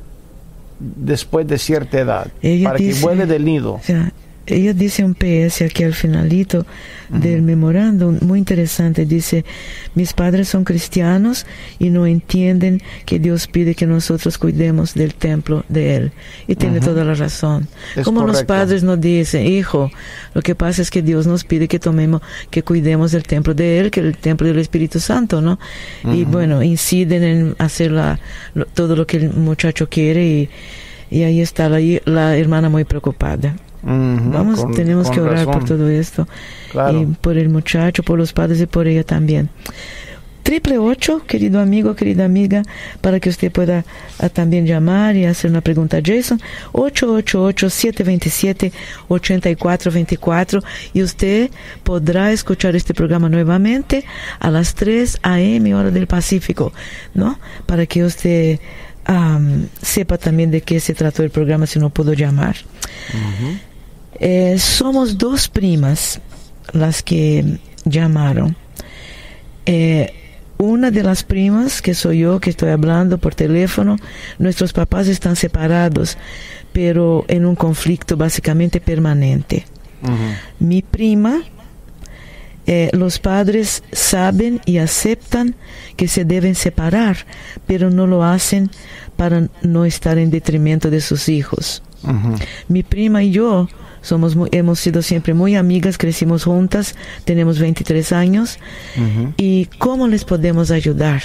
después de cierta edad, Ella para dice- que vuele del nido. O sea, ella dice un P S aquí al finalito del memorándum, muy interesante. Dice, mis padres son cristianos y no entienden que Dios pide que nosotros cuidemos del templo de Él. Y tiene Ujú. toda la razón. Es Como los correcto. padres nos dicen, hijo, lo que pasa es que Dios nos pide que tomemos, que cuidemos del templo de Él, que es el templo del Espíritu Santo, ¿no? Y Ujú. bueno, inciden en hacer la, lo- todo lo que el muchacho quiere y, y ahí está la, la hermana muy preocupada. Ujú, Vamos, con- tenemos con que orar razón. por todo esto. Claro. Y por el muchacho, por los padres y por ella también. triple ocho, querido amigo, querida amiga, para que usted pueda uh, también llamar y hacer una pregunta a Jason, ocho ocho ocho, siete dos siete, ocho cuatro dos cuatro, y usted podrá escuchar este programa nuevamente a las tres a eme hora del Pacífico, ¿no? Para que usted um, sepa también de qué se trató el programa si no pudo llamar. Uh-huh. eh, somos dos primas las que llamaron. Eh, una de las primas, que soy yo, que estoy hablando por teléfono, nuestros papás están separados, pero en un conflicto básicamente permanente. Uh-huh. Mi prima, eh, los padres saben y aceptan que se deben separar, pero no lo hacen para no estar en detrimento de sus hijos. Uh-huh. Mi prima y yo somos muy, hemos sido siempre muy amigas, crecimos juntas, tenemos veintitrés años. Uh-huh. ¿Y cómo les podemos ayudar?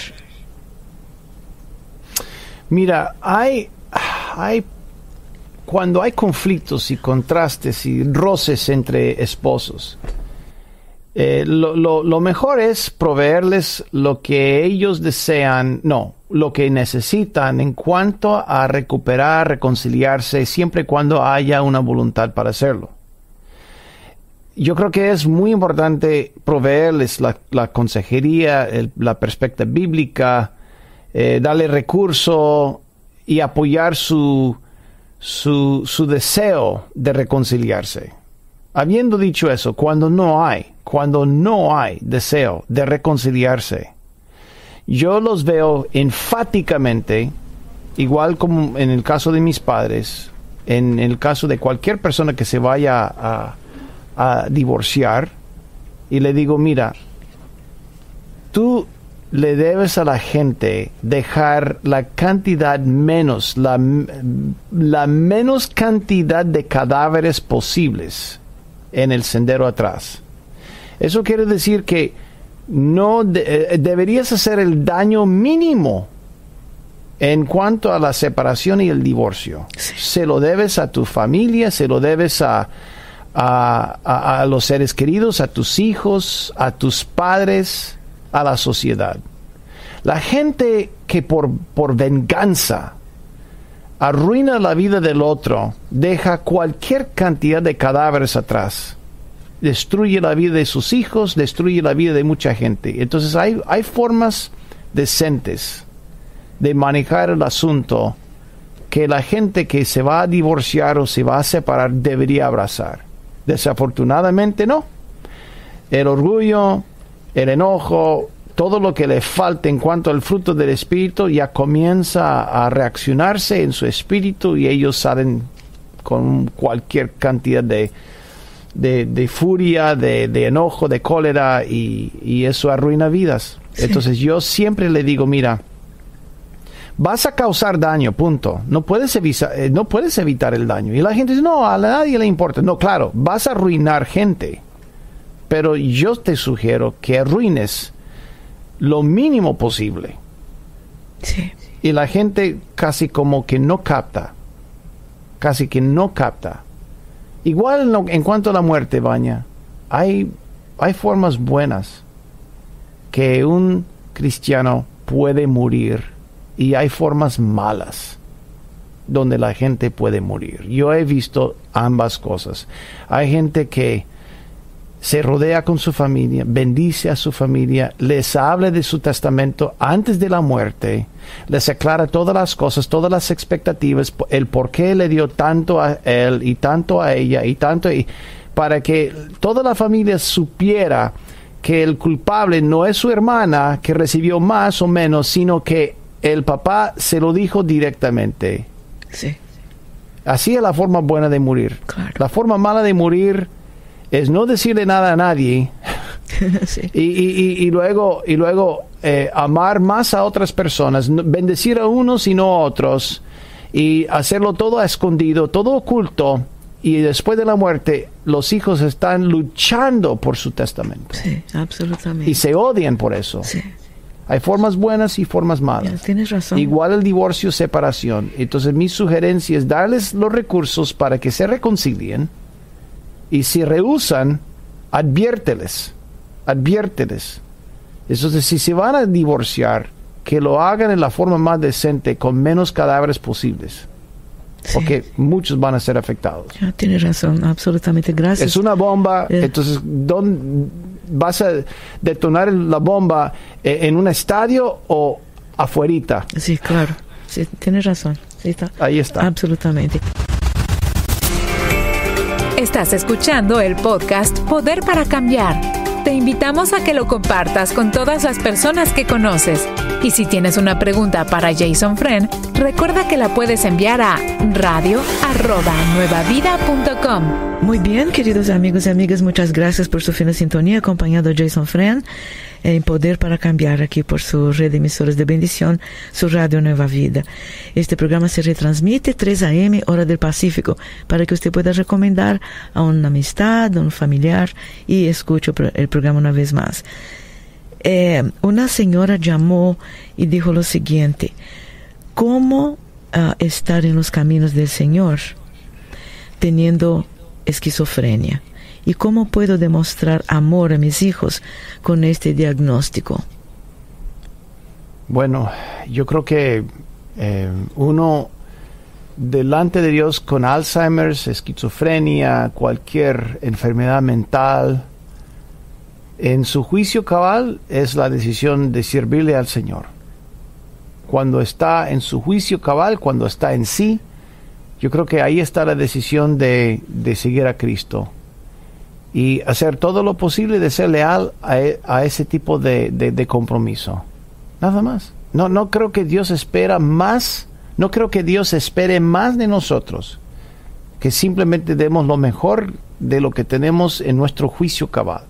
Mira, hay, hay cuando hay conflictos y contrastes y roces entre esposos, eh, lo, lo, lo mejor es proveerles lo que ellos desean, no, lo que necesitan en cuanto a recuperar, reconciliarse, siempre y cuando haya una voluntad para hacerlo. Yo creo que es muy importante proveerles la, la consejería, el, la perspectiva bíblica, eh, darle recurso y apoyar su, su, su deseo de reconciliarse. Habiendo dicho eso, cuando no hay, cuando no hay deseo de reconciliarse, yo los veo enfáticamente, igual como en el caso de mis padres, en el caso de cualquier persona que se vaya a, a divorciar, y le digo, mira, tú le debes a la gente dejar la cantidad menos, la, la menos cantidad de cadáveres posibles en el sendero atrás. Eso quiere decir que no de, deberías hacer el daño mínimo en cuanto a la separación y el divorcio. Sí. Se lo debes a tu familia, se lo debes a, a, a, a los seres queridos, a tus hijos, a tus padres, a la sociedad. La gente que por, por venganza arruina la vida del otro, deja cualquier cantidad de cadáveres atrás, destruye la vida de sus hijos, destruye la vida de mucha gente. Entonces hay, hay formas decentes de manejar el asunto que la gente que se va a divorciar o se va a separar debería abrazar. Desafortunadamente no. El orgullo, el enojo, todo lo que le falta en cuanto al fruto del espíritu ya comienza a reaccionarse en su espíritu y ellos salen con cualquier cantidad de De, de furia, de, de enojo, de cólera, y, y eso arruina vidas. Sí. Entonces yo siempre le digo, mira, vas a causar daño, punto. No puedes, evisa, eh, no puedes evitar el daño. Y la gente dice, no, a nadie le importa. No, claro, vas a arruinar gente. Pero yo te sugiero que arruines lo mínimo posible. Sí. Y la gente casi como que no capta. Casi que no capta. Igual no, en cuanto a la muerte, Vania, hay, hay formas buenas que un cristiano puede morir y hay formas malas donde la gente puede morir. Yo he visto ambas cosas. Hay gente que se rodea con su familia, bendice a su familia, les habla de su testamento antes de la muerte, les aclara todas las cosas, todas las expectativas, el por qué le dio tanto a él y tanto a ella y tanto, y para que toda la familia supiera que el culpable no es su hermana que recibió más o menos, sino que el papá se lo dijo directamente. Sí. Así es la forma buena de morir. Claro. La forma mala de morir es no decirle nada a nadie. Sí. y, y, y, y luego, y luego eh, amar más a otras personas, bendecir a unos y no a otros, y hacerlo todo a escondido, todo oculto, y después de la muerte los hijos están luchando por su testamento. Sí, absolutamente. Y se odian por eso. Sí. Hay formas buenas y formas malas. Ya, tienes razón. Igual el divorcio, separación. Entonces mi sugerencia es darles los recursos para que se reconcilien. Y si rehusan, adviérteles, adviérteles Entonces, si se van a divorciar, que lo hagan en la forma más decente, con menos cadáveres posibles. Sí. Porque muchos van a ser afectados. Ya, tienes razón, absolutamente. Gracias. Es una bomba, eh. entonces, ¿dónde vas a detonar la bomba? ¿En un estadio o afuerita? Sí, claro. Sí, tienes razón. Sí, está. Ahí está. Absolutamente. Estás escuchando el podcast Poder para Cambiar. Te invitamos a que lo compartas con todas las personas que conoces. Y si tienes una pregunta para Jason Friend, recuerda que la puedes enviar a radio arroba nueva vida punto com. Muy bien, queridos amigos y amigas, muchas gracias por su fina sintonía, acompañado a Jason Friend en Poder para Cambiar, aquí por su red de emisoras de bendición, su Radio Nueva Vida. Este programa se retransmite tres a eme, hora del Pacífico, para que usted pueda recomendar a una amistad, a un familiar, y escuche el programa una vez más. Eh, una señora llamó y dijo lo siguiente: ¿cómo uh, estar en los caminos del Señor teniendo esquizofrenia? ¿Y cómo puedo demostrar amor a mis hijos con este diagnóstico? Bueno, yo creo que eh, uno delante de Dios con Alzheimer's, esquizofrenia, cualquier enfermedad mental, en su juicio cabal es la decisión de servirle al Señor. Cuando está en su juicio cabal, cuando está en sí, yo creo que ahí está la decisión de, de seguir a Cristo y hacer todo lo posible de ser leal a, a ese tipo de, de, de compromiso. Nada más. No, no creo que Dios espera más, no creo que Dios espere más de nosotros que simplemente demos lo mejor de lo que tenemos en nuestro juicio cabal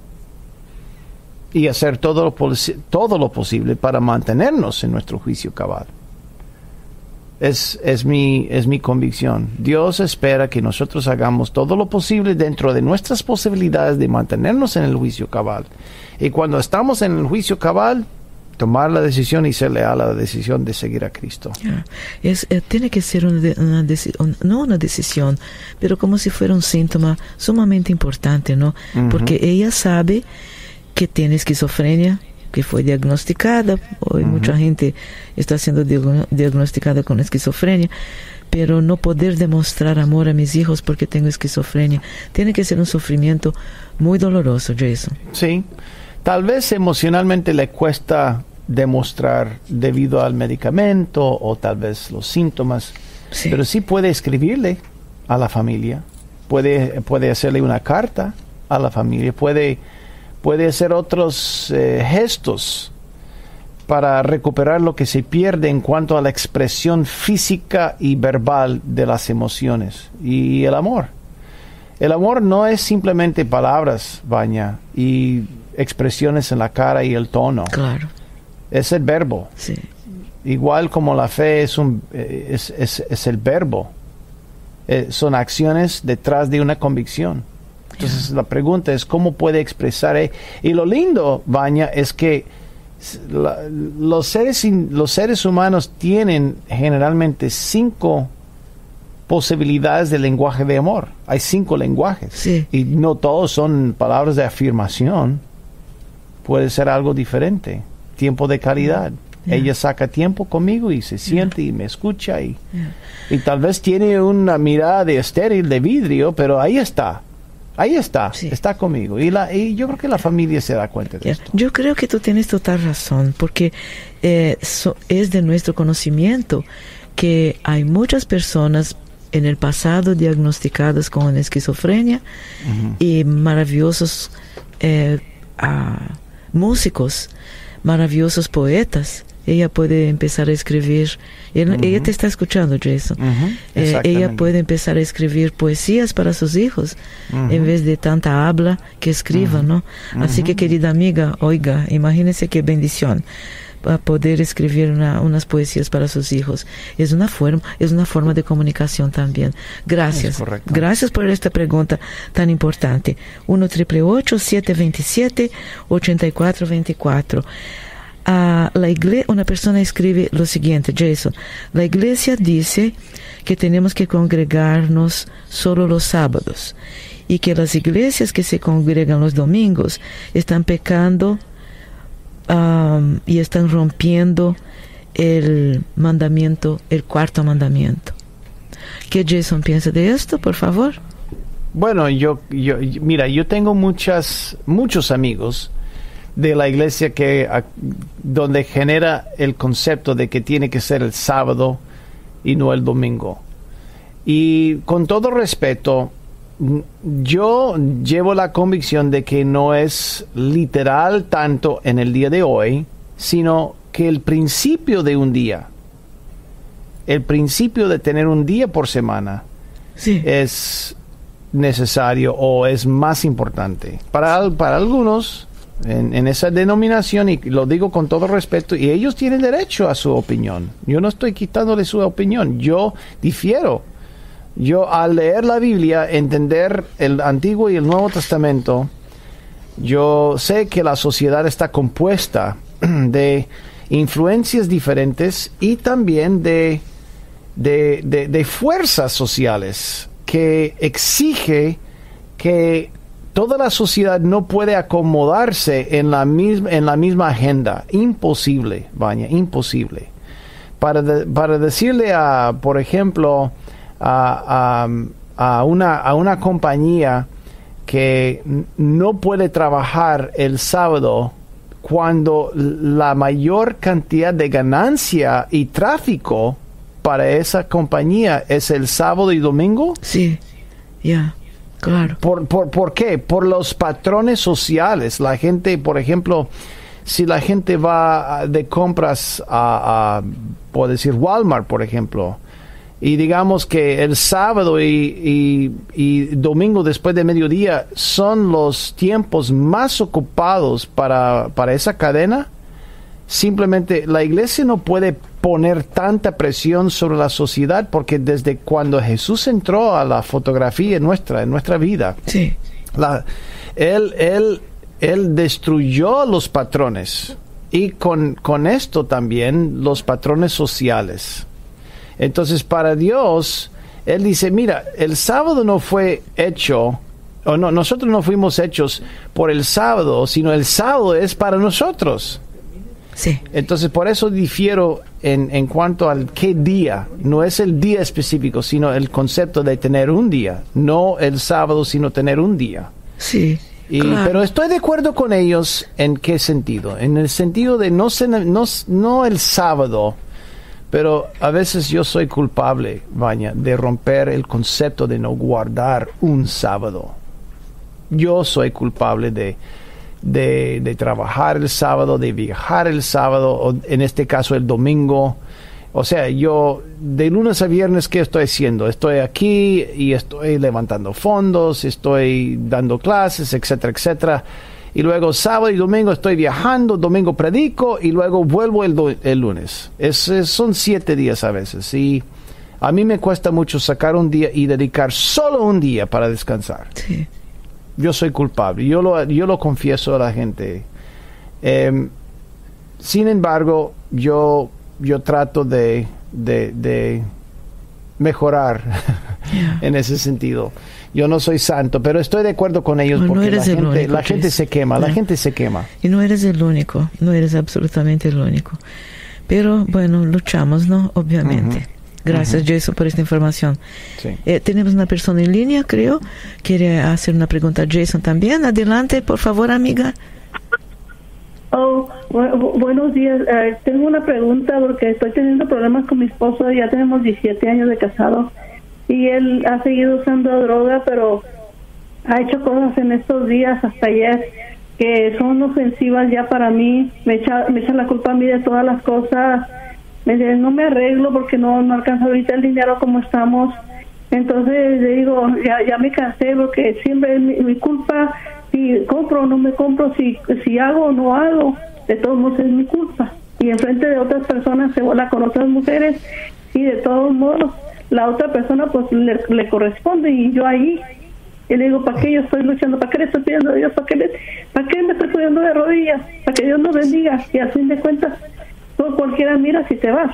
y hacer todo lo, todo lo posible para mantenernos en nuestro juicio cabal. Es, es, mi, es mi convicción. Dios espera que nosotros hagamos todo lo posible dentro de nuestras posibilidades de mantenernos en el juicio cabal. Y cuando estamos en el juicio cabal, tomar la decisión y ser leal a la decisión de seguir a Cristo. Yeah. Es, eh, tiene que ser una, de, una decisión, no una decisión, pero como si fuera un síntoma sumamente importante, ¿no? Uh-huh. Porque ella sabe que tiene esquizofrenia, que fue diagnosticada. Hoy uh-huh. mucha gente está siendo diag- diagnosticada con esquizofrenia, pero no poder demostrar amor a mis hijos porque tengo esquizofrenia tiene que ser un sufrimiento muy doloroso, Jason. Sí, tal vez emocionalmente le cuesta demostrar debido al medicamento o tal vez los síntomas, sí. Pero sí puede escribirle a la familia, puede, puede hacerle una carta a la familia, puede puede hacer otros eh, gestos para recuperar lo que se pierde en cuanto a la expresión física y verbal de las emociones y el amor. El amor no es simplemente palabras, Vania, y expresiones en la cara y el tono. Claro. Es el verbo. Sí. Igual como la fe es, un, es, es, es el verbo. Eh, son acciones detrás de una convicción. Entonces la pregunta es cómo puede expresar. Eh? Y lo lindo, Vania, es que la, los, seres, los seres humanos tienen generalmente cinco posibilidades de lenguaje de amor. Hay cinco lenguajes. Sí. Y no todos son palabras de afirmación. Puede ser algo diferente. Tiempo de calidad. Yeah. Ella saca tiempo conmigo y se siente yeah. y me escucha. Y, yeah. y tal vez tiene una mirada de estéril de vidrio, pero ahí está. Ahí está, sí. está conmigo. Y, la, y yo creo que la familia se da cuenta de yeah. esto. Yo creo que tú tienes total razón, porque eh, so, es de nuestro conocimiento que hay muchas personas en el pasado diagnosticadas con esquizofrenia uh-huh. y maravillosos eh, uh, músicos, maravillosos poetas. Ella puede empezar a escribir, ella, uh-huh. ella te está escuchando, Jason. Uh-huh. Eh, ella puede empezar a escribir poesías para sus hijos, uh-huh. en vez de tanta habla que escriba, uh-huh. ¿no? Uh-huh. Así que, querida amiga, oiga, imagínese qué bendición a poder escribir una, unas poesías para sus hijos. Es una forma, es una forma de comunicación también. Gracias. Gracias por esta pregunta tan importante. uno, ocho ocho, siete dos siete, ocho cuatro dos cuatro. Uh, la iglesia, una persona escribe lo siguiente, Jason: la iglesia dice que tenemos que congregarnos solo los sábados y que las iglesias que se congregan los domingos están pecando um, y están rompiendo el mandamiento, el cuarto mandamiento. ¿Qué Jason piensa de esto, por favor? Bueno, yo, yo, mira, yo tengo muchas, muchos amigos de la iglesia que a, donde genera el concepto de que tiene que ser el sábado y no el domingo. Y con todo respeto, yo llevo la convicción de que no es literal tanto en el día de hoy, sino que el principio de un día, el principio de tener un día por semana, sí, es necesario o es más importante. Para, para algunos, en, en esa denominación, y lo digo con todo respeto, y ellos tienen derecho a su opinión. Yo no estoy quitándole su opinión, yo difiero. Yo, al leer la Biblia, entender el Antiguo y el Nuevo Testamento, yo sé que la sociedad está compuesta de influencias diferentes y también de, de, de, de fuerzas sociales que exige que toda la sociedad no puede acomodarse en la misma, en la misma agenda. Imposible, Vania, imposible. Para, de, para decirle a, por ejemplo, a, a, a, una, a una compañía que no puede trabajar el sábado cuando la mayor cantidad de ganancia y tráfico para esa compañía es el sábado y domingo. Sí, ya, yeah, claro. ¿Por, por, ¿Por qué? Por los patrones sociales. La gente, por ejemplo, si la gente va de compras a, a puedo decir, Walmart, por ejemplo, y digamos que el sábado y, y, y domingo después de mediodía son los tiempos más ocupados para, para esa cadena, simplemente la iglesia no puede poner tanta presión sobre la sociedad, porque desde cuando Jesús entró a la fotografía nuestra, en nuestra vida, sí, la, él, él, él destruyó los patrones, y con, con esto también los patrones sociales. Entonces, para Dios, Él dice, mira, el sábado no fue hecho, o no, nosotros no fuimos hechos por el sábado, sino el sábado es para nosotros. Sí. Entonces, por eso difiero en, en cuanto al qué día. No es el día específico, sino el concepto de tener un día. No el sábado, sino tener un día. Sí. Y, claro. Pero estoy de acuerdo con ellos en qué sentido. En el sentido de no, no, no el sábado, pero a veces yo soy culpable, Vania, de romper el concepto de no guardar un sábado. Yo soy culpable de, de, de trabajar el sábado, de viajar el sábado, o en este caso el domingo. O sea, yo de lunes a viernes, ¿qué estoy haciendo? Estoy aquí y estoy levantando fondos, estoy dando clases, etcétera, etcétera. Y luego sábado y domingo estoy viajando, domingo predico y luego vuelvo el, do, el lunes. Es, es, son siete días a veces. Y a mí me cuesta mucho sacar un día y dedicar solo un día para descansar. Sí. Yo soy culpable, yo lo, yo lo confieso a la gente. Eh, sin embargo, yo, yo trato de, de, de mejorar yeah. en ese sentido. Yo no soy santo, pero estoy de acuerdo con ellos, no, porque no la, gente, único, la gente se quema, no. la gente se quema. Y no eres el único, no eres absolutamente el único. Pero bueno, luchamos, ¿no? Obviamente. Uh-huh. Gracias, uh-huh. Jason, por esta información. Sí. Eh, tenemos una persona en línea, creo. Quiere hacer una pregunta a Jason también. Adelante, por favor, amiga. Oh, bu- buenos días. Uh, tengo una pregunta porque estoy teniendo problemas con mi esposo. Ya tenemos diecisiete años de casado. Y él ha seguido usando droga, pero ha hecho cosas en estos días, hasta ayer, que son ofensivas ya para mí. Me echa, me echa la culpa a mí de todas las cosas. Me dice, no me arreglo porque no, no alcanza ahorita el dinero como estamos. Entonces le digo, ya, ya me cansé porque siempre es mi, mi culpa. Si compro o no me compro, si, si hago o no hago, de todos modos es mi culpa. Y enfrente de otras personas se vuela con otras mujeres y de todos modos la otra persona pues le, le corresponde y yo ahí y le digo, ¿para qué yo estoy luchando? ¿Para qué le estoy pidiendo a Dios? ¿Para qué, le, ¿para qué me estoy poniendo de rodillas? Para que Dios nos bendiga y al fin de cuentas todo cualquiera mira si te vas.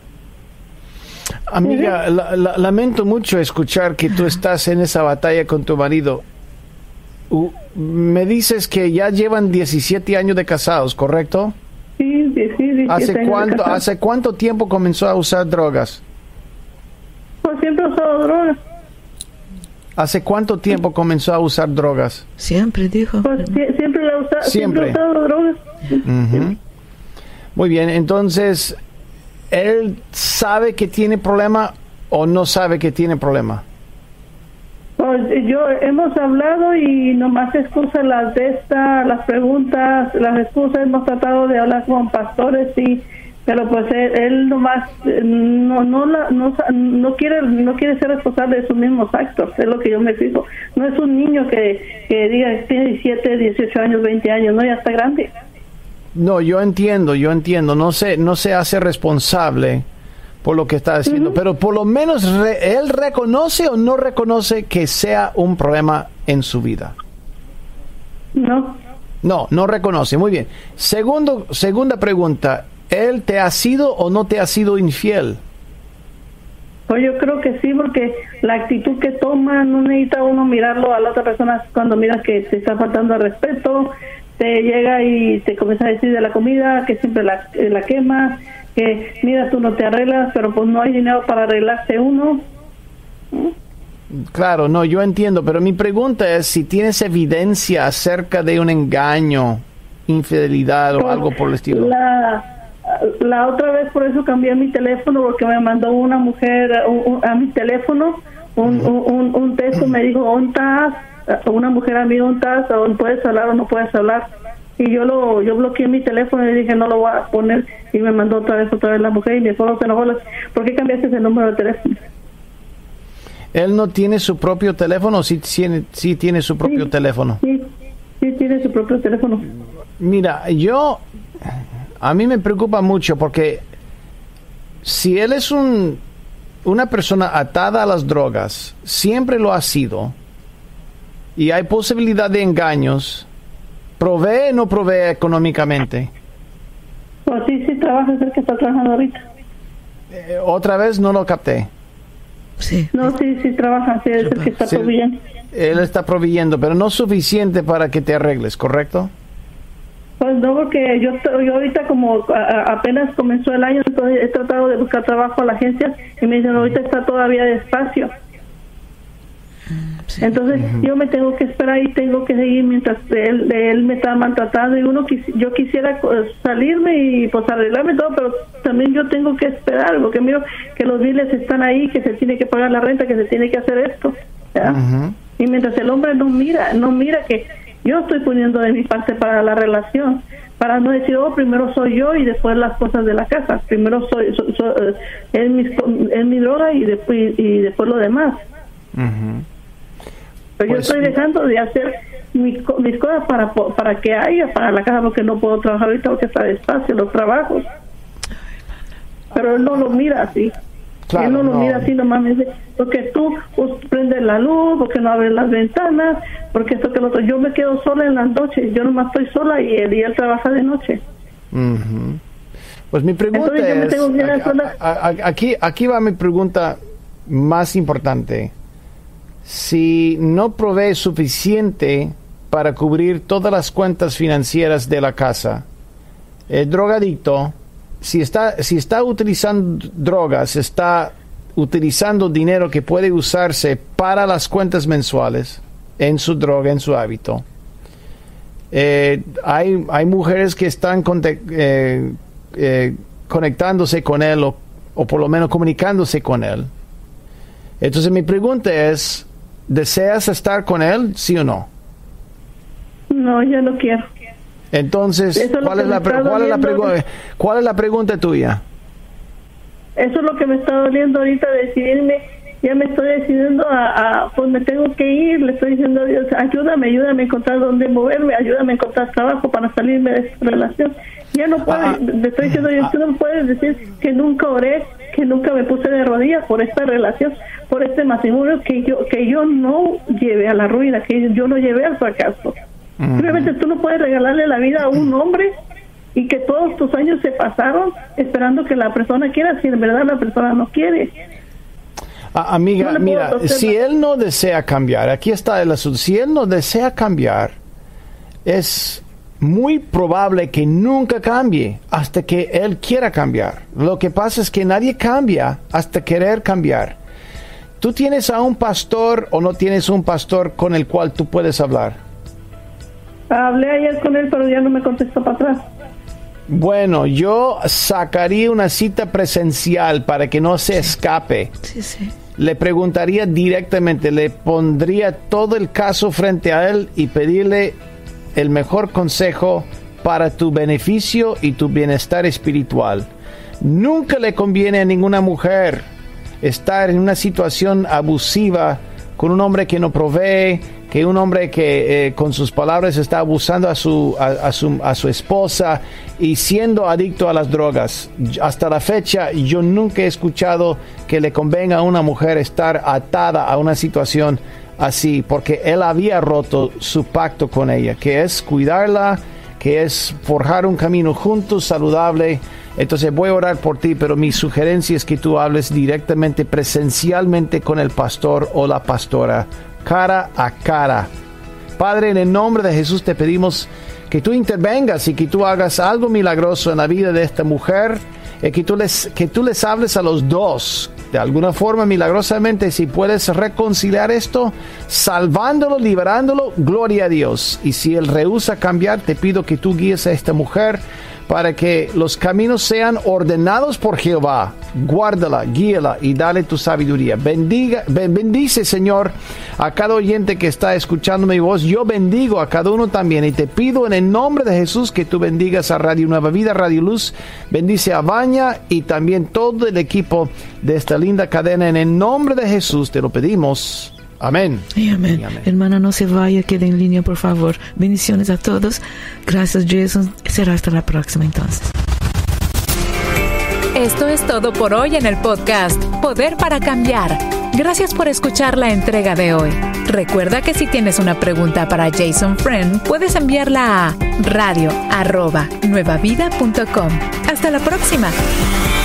Amiga, ¿sí? la, la, lamento mucho escuchar que tú estás en esa batalla con tu marido. Uh, me dices que ya llevan diecisiete años de casados, ¿correcto? Sí, sí, sí. ¿Hace cuánto, ¿Hace cuánto tiempo comenzó a usar drogas? Pues siempre he usado drogas. ¿Hace cuánto tiempo comenzó a usar drogas? Siempre dijo. Pues sie- siempre la he usado, Siempre. siempre he usado drogas. Uh-huh. Muy bien, entonces, ¿él sabe que tiene problema o no sabe que tiene problema? Pues yo hemos hablado y nomás excusa las de esta, las preguntas, las excusas. Hemos tratado de hablar con pastores y, pero pues él, él nomás eh, no no, la, no no quiere no quiere ser responsable de sus mismos actos. Es lo que yo me fijo. No es un niño que que diga que tiene diecisiete, dieciocho años, veinte años, no, ya está grande. No, yo entiendo, yo entiendo. No se, no se hace responsable por lo que está haciendo, uh-huh. pero por lo menos re, él reconoce o no reconoce que sea un problema en su vida. No. No, no reconoce. Muy bien. Segundo, segunda pregunta. ¿Él te ha sido o no te ha sido infiel? Pues yo creo que sí, porque la actitud que toma, no necesita uno mirarlo a la otra persona cuando miras que te está faltando al respeto, te llega y te comienza a decir de la comida, que siempre la, la quema, que mira, tú no te arreglas, pero pues no hay dinero para arreglarse uno. Claro, no, yo entiendo, pero mi pregunta es si tienes evidencia acerca de un engaño, infidelidad o pues, algo por el estilo. La, la otra vez por eso cambié mi teléfono, porque me mandó una mujer un, un, a mi teléfono un, uh-huh. un, un texto, me dijo, ¿dónde estás? Una mujer amiga, ¿dónde estás? ¿O puedes hablar o no puedes hablar? Y yo lo yo bloqueé mi teléfono y dije, no lo voy a poner, y me mandó otra vez otra vez la mujer y mi esposo se enojó. ¿Por qué cambiaste ese número de teléfono? ¿Él no tiene su propio teléfono o sí tiene, sí tiene su propio sí, teléfono? Sí, sí tiene su propio teléfono. Mira, yo, a mí me preocupa mucho porque si él es un una persona atada a las drogas, siempre lo ha sido, y hay posibilidad de engaños, ¿provee o no provee económicamente? Pues sí, sí trabaja, es el que está trabajando ahorita. Eh, otra vez no lo capté. Sí. No, sí, sí trabaja, sí, es el que está Sí, proveyendo. él está proveyendo, pero no suficiente para que te arregles, ¿correcto? Pues no, porque yo, yo ahorita como a, apenas comenzó el año, entonces he tratado de buscar trabajo a la agencia y me dicen, ahorita está todavía despacio. Sí. Entonces uh-huh. yo me tengo que esperar y tengo que seguir mientras él, él me está maltratando, y uno yo quisiera salirme y pues arreglarme todo, pero también yo tengo que esperar, porque miro que los biles están ahí, que se tiene que pagar la renta, que se tiene que hacer esto, uh-huh. y mientras el hombre no mira, no mira que yo estoy poniendo de mi parte para la relación, para no decir, oh, primero soy yo y después las cosas de la casa, primero soy, soy, soy es, mi, es mi droga y después, y después lo demás. Uh-huh. Pero pues, yo estoy dejando de hacer mis, mis cosas para para que haya para la casa, porque no puedo trabajar ahorita porque está despacio los trabajos. Pero él no lo mira así. Claro, él no lo no. mira así, nomás me dice, porque tú pues, prendes la luz, porque no abres las ventanas, porque esto que lo otro. Yo me quedo sola en las noches, yo nomás estoy sola y él, y él trabaja de noche. Uh-huh. Pues mi pregunta es, a, a, a, aquí, aquí va mi pregunta más importante. Si no provee suficiente para cubrir todas las cuentas financieras de la casa, el drogadicto, si está, si está utilizando drogas, está utilizando dinero que puede usarse para las cuentas mensuales en su droga, en su hábito. Eh, hay, hay mujeres que están conte- eh, eh, conectándose con él o, o por lo menos comunicándose con él. Entonces mi pregunta es, ¿deseas estar con él, sí o no? No, yo no quiero. Entonces, es ¿cuál, es la pre- ¿cuál, es la pregu- ¿cuál es la pregunta tuya? Eso es lo que me está doliendo ahorita, decidirme. Ya me estoy decidiendo a, a, pues me tengo que ir, le estoy diciendo a Dios, ayúdame, ayúdame a encontrar dónde moverme, ayúdame a encontrar trabajo para salirme de esta relación. Ya no puedo, ah, le estoy diciendo, ah, tú no puedes decir que nunca oré, que nunca me puse de rodillas por esta relación, por este matrimonio que yo que yo no llevé a la ruina, que yo no llevé al fracaso. Uh-huh. Simplemente tú no puedes regalarle la vida a un hombre y que todos tus años se pasaron esperando que la persona quiera, si en verdad la persona no quiere. Ah, amiga, no mira, si él no desea cambiar, aquí está el asunto, si él no desea cambiar, es muy probable que nunca cambie hasta que él quiera cambiar. Lo que pasa es que nadie cambia hasta querer cambiar. ¿Tú tienes a un pastor o no tienes un pastor con el cual tú puedes hablar? Hablé ayer con él, pero ya no me contestó para atrás. Bueno, yo sacaría una cita presencial para que no se escape. Sí, sí. Le preguntaría directamente, le pondría todo el caso frente a él y pedirle el mejor consejo para tu beneficio y tu bienestar espiritual. Nunca le conviene a ninguna mujer estar en una situación abusiva con un hombre que no provee, que un hombre que eh, con sus palabras está abusando a su, a, a, su, a su esposa y siendo adicto a las drogas. Hasta la fecha yo nunca he escuchado que le convenga a una mujer estar atada a una situación así, porque él había roto su pacto con ella, que es cuidarla, que es forjar un camino juntos saludable. Entonces voy a orar por ti, pero mi sugerencia es que tú hables directamente, presencialmente con el pastor o la pastora, cara a cara. Padre, en el nombre de Jesús te pedimos que tú intervengas y que tú hagas algo milagroso en la vida de esta mujer, y que tú les, que tú les hables a los dos, de alguna forma milagrosamente, si puedes reconciliar esto, salvándolo, liberándolo, gloria a Dios. Y si él rehúsa cambiar, te pido que tú guíes a esta mujer para que los caminos sean ordenados por Jehová. Guárdala, guíala y dale tu sabiduría. Bendiga, bendice, Señor, a cada oyente que está escuchando mi voz. Yo bendigo a cada uno también y te pido en el nombre de Jesús que tú bendigas a Radio Nueva Vida, Radio Luz. Bendice a Baña y también todo el equipo de esta linda cadena. En el nombre de Jesús te lo pedimos. Amén. Y amén. Y amén. Hermana, no se vaya, quede en línea, por favor. Bendiciones a todos. Gracias, Jason. Será hasta la próxima, entonces. Esto es todo por hoy en el podcast Poder para Cambiar. Gracias por escuchar la entrega de hoy. Recuerda que si tienes una pregunta para Jason Friend, puedes enviarla a radio arroba nuevavida punto com. Hasta la próxima.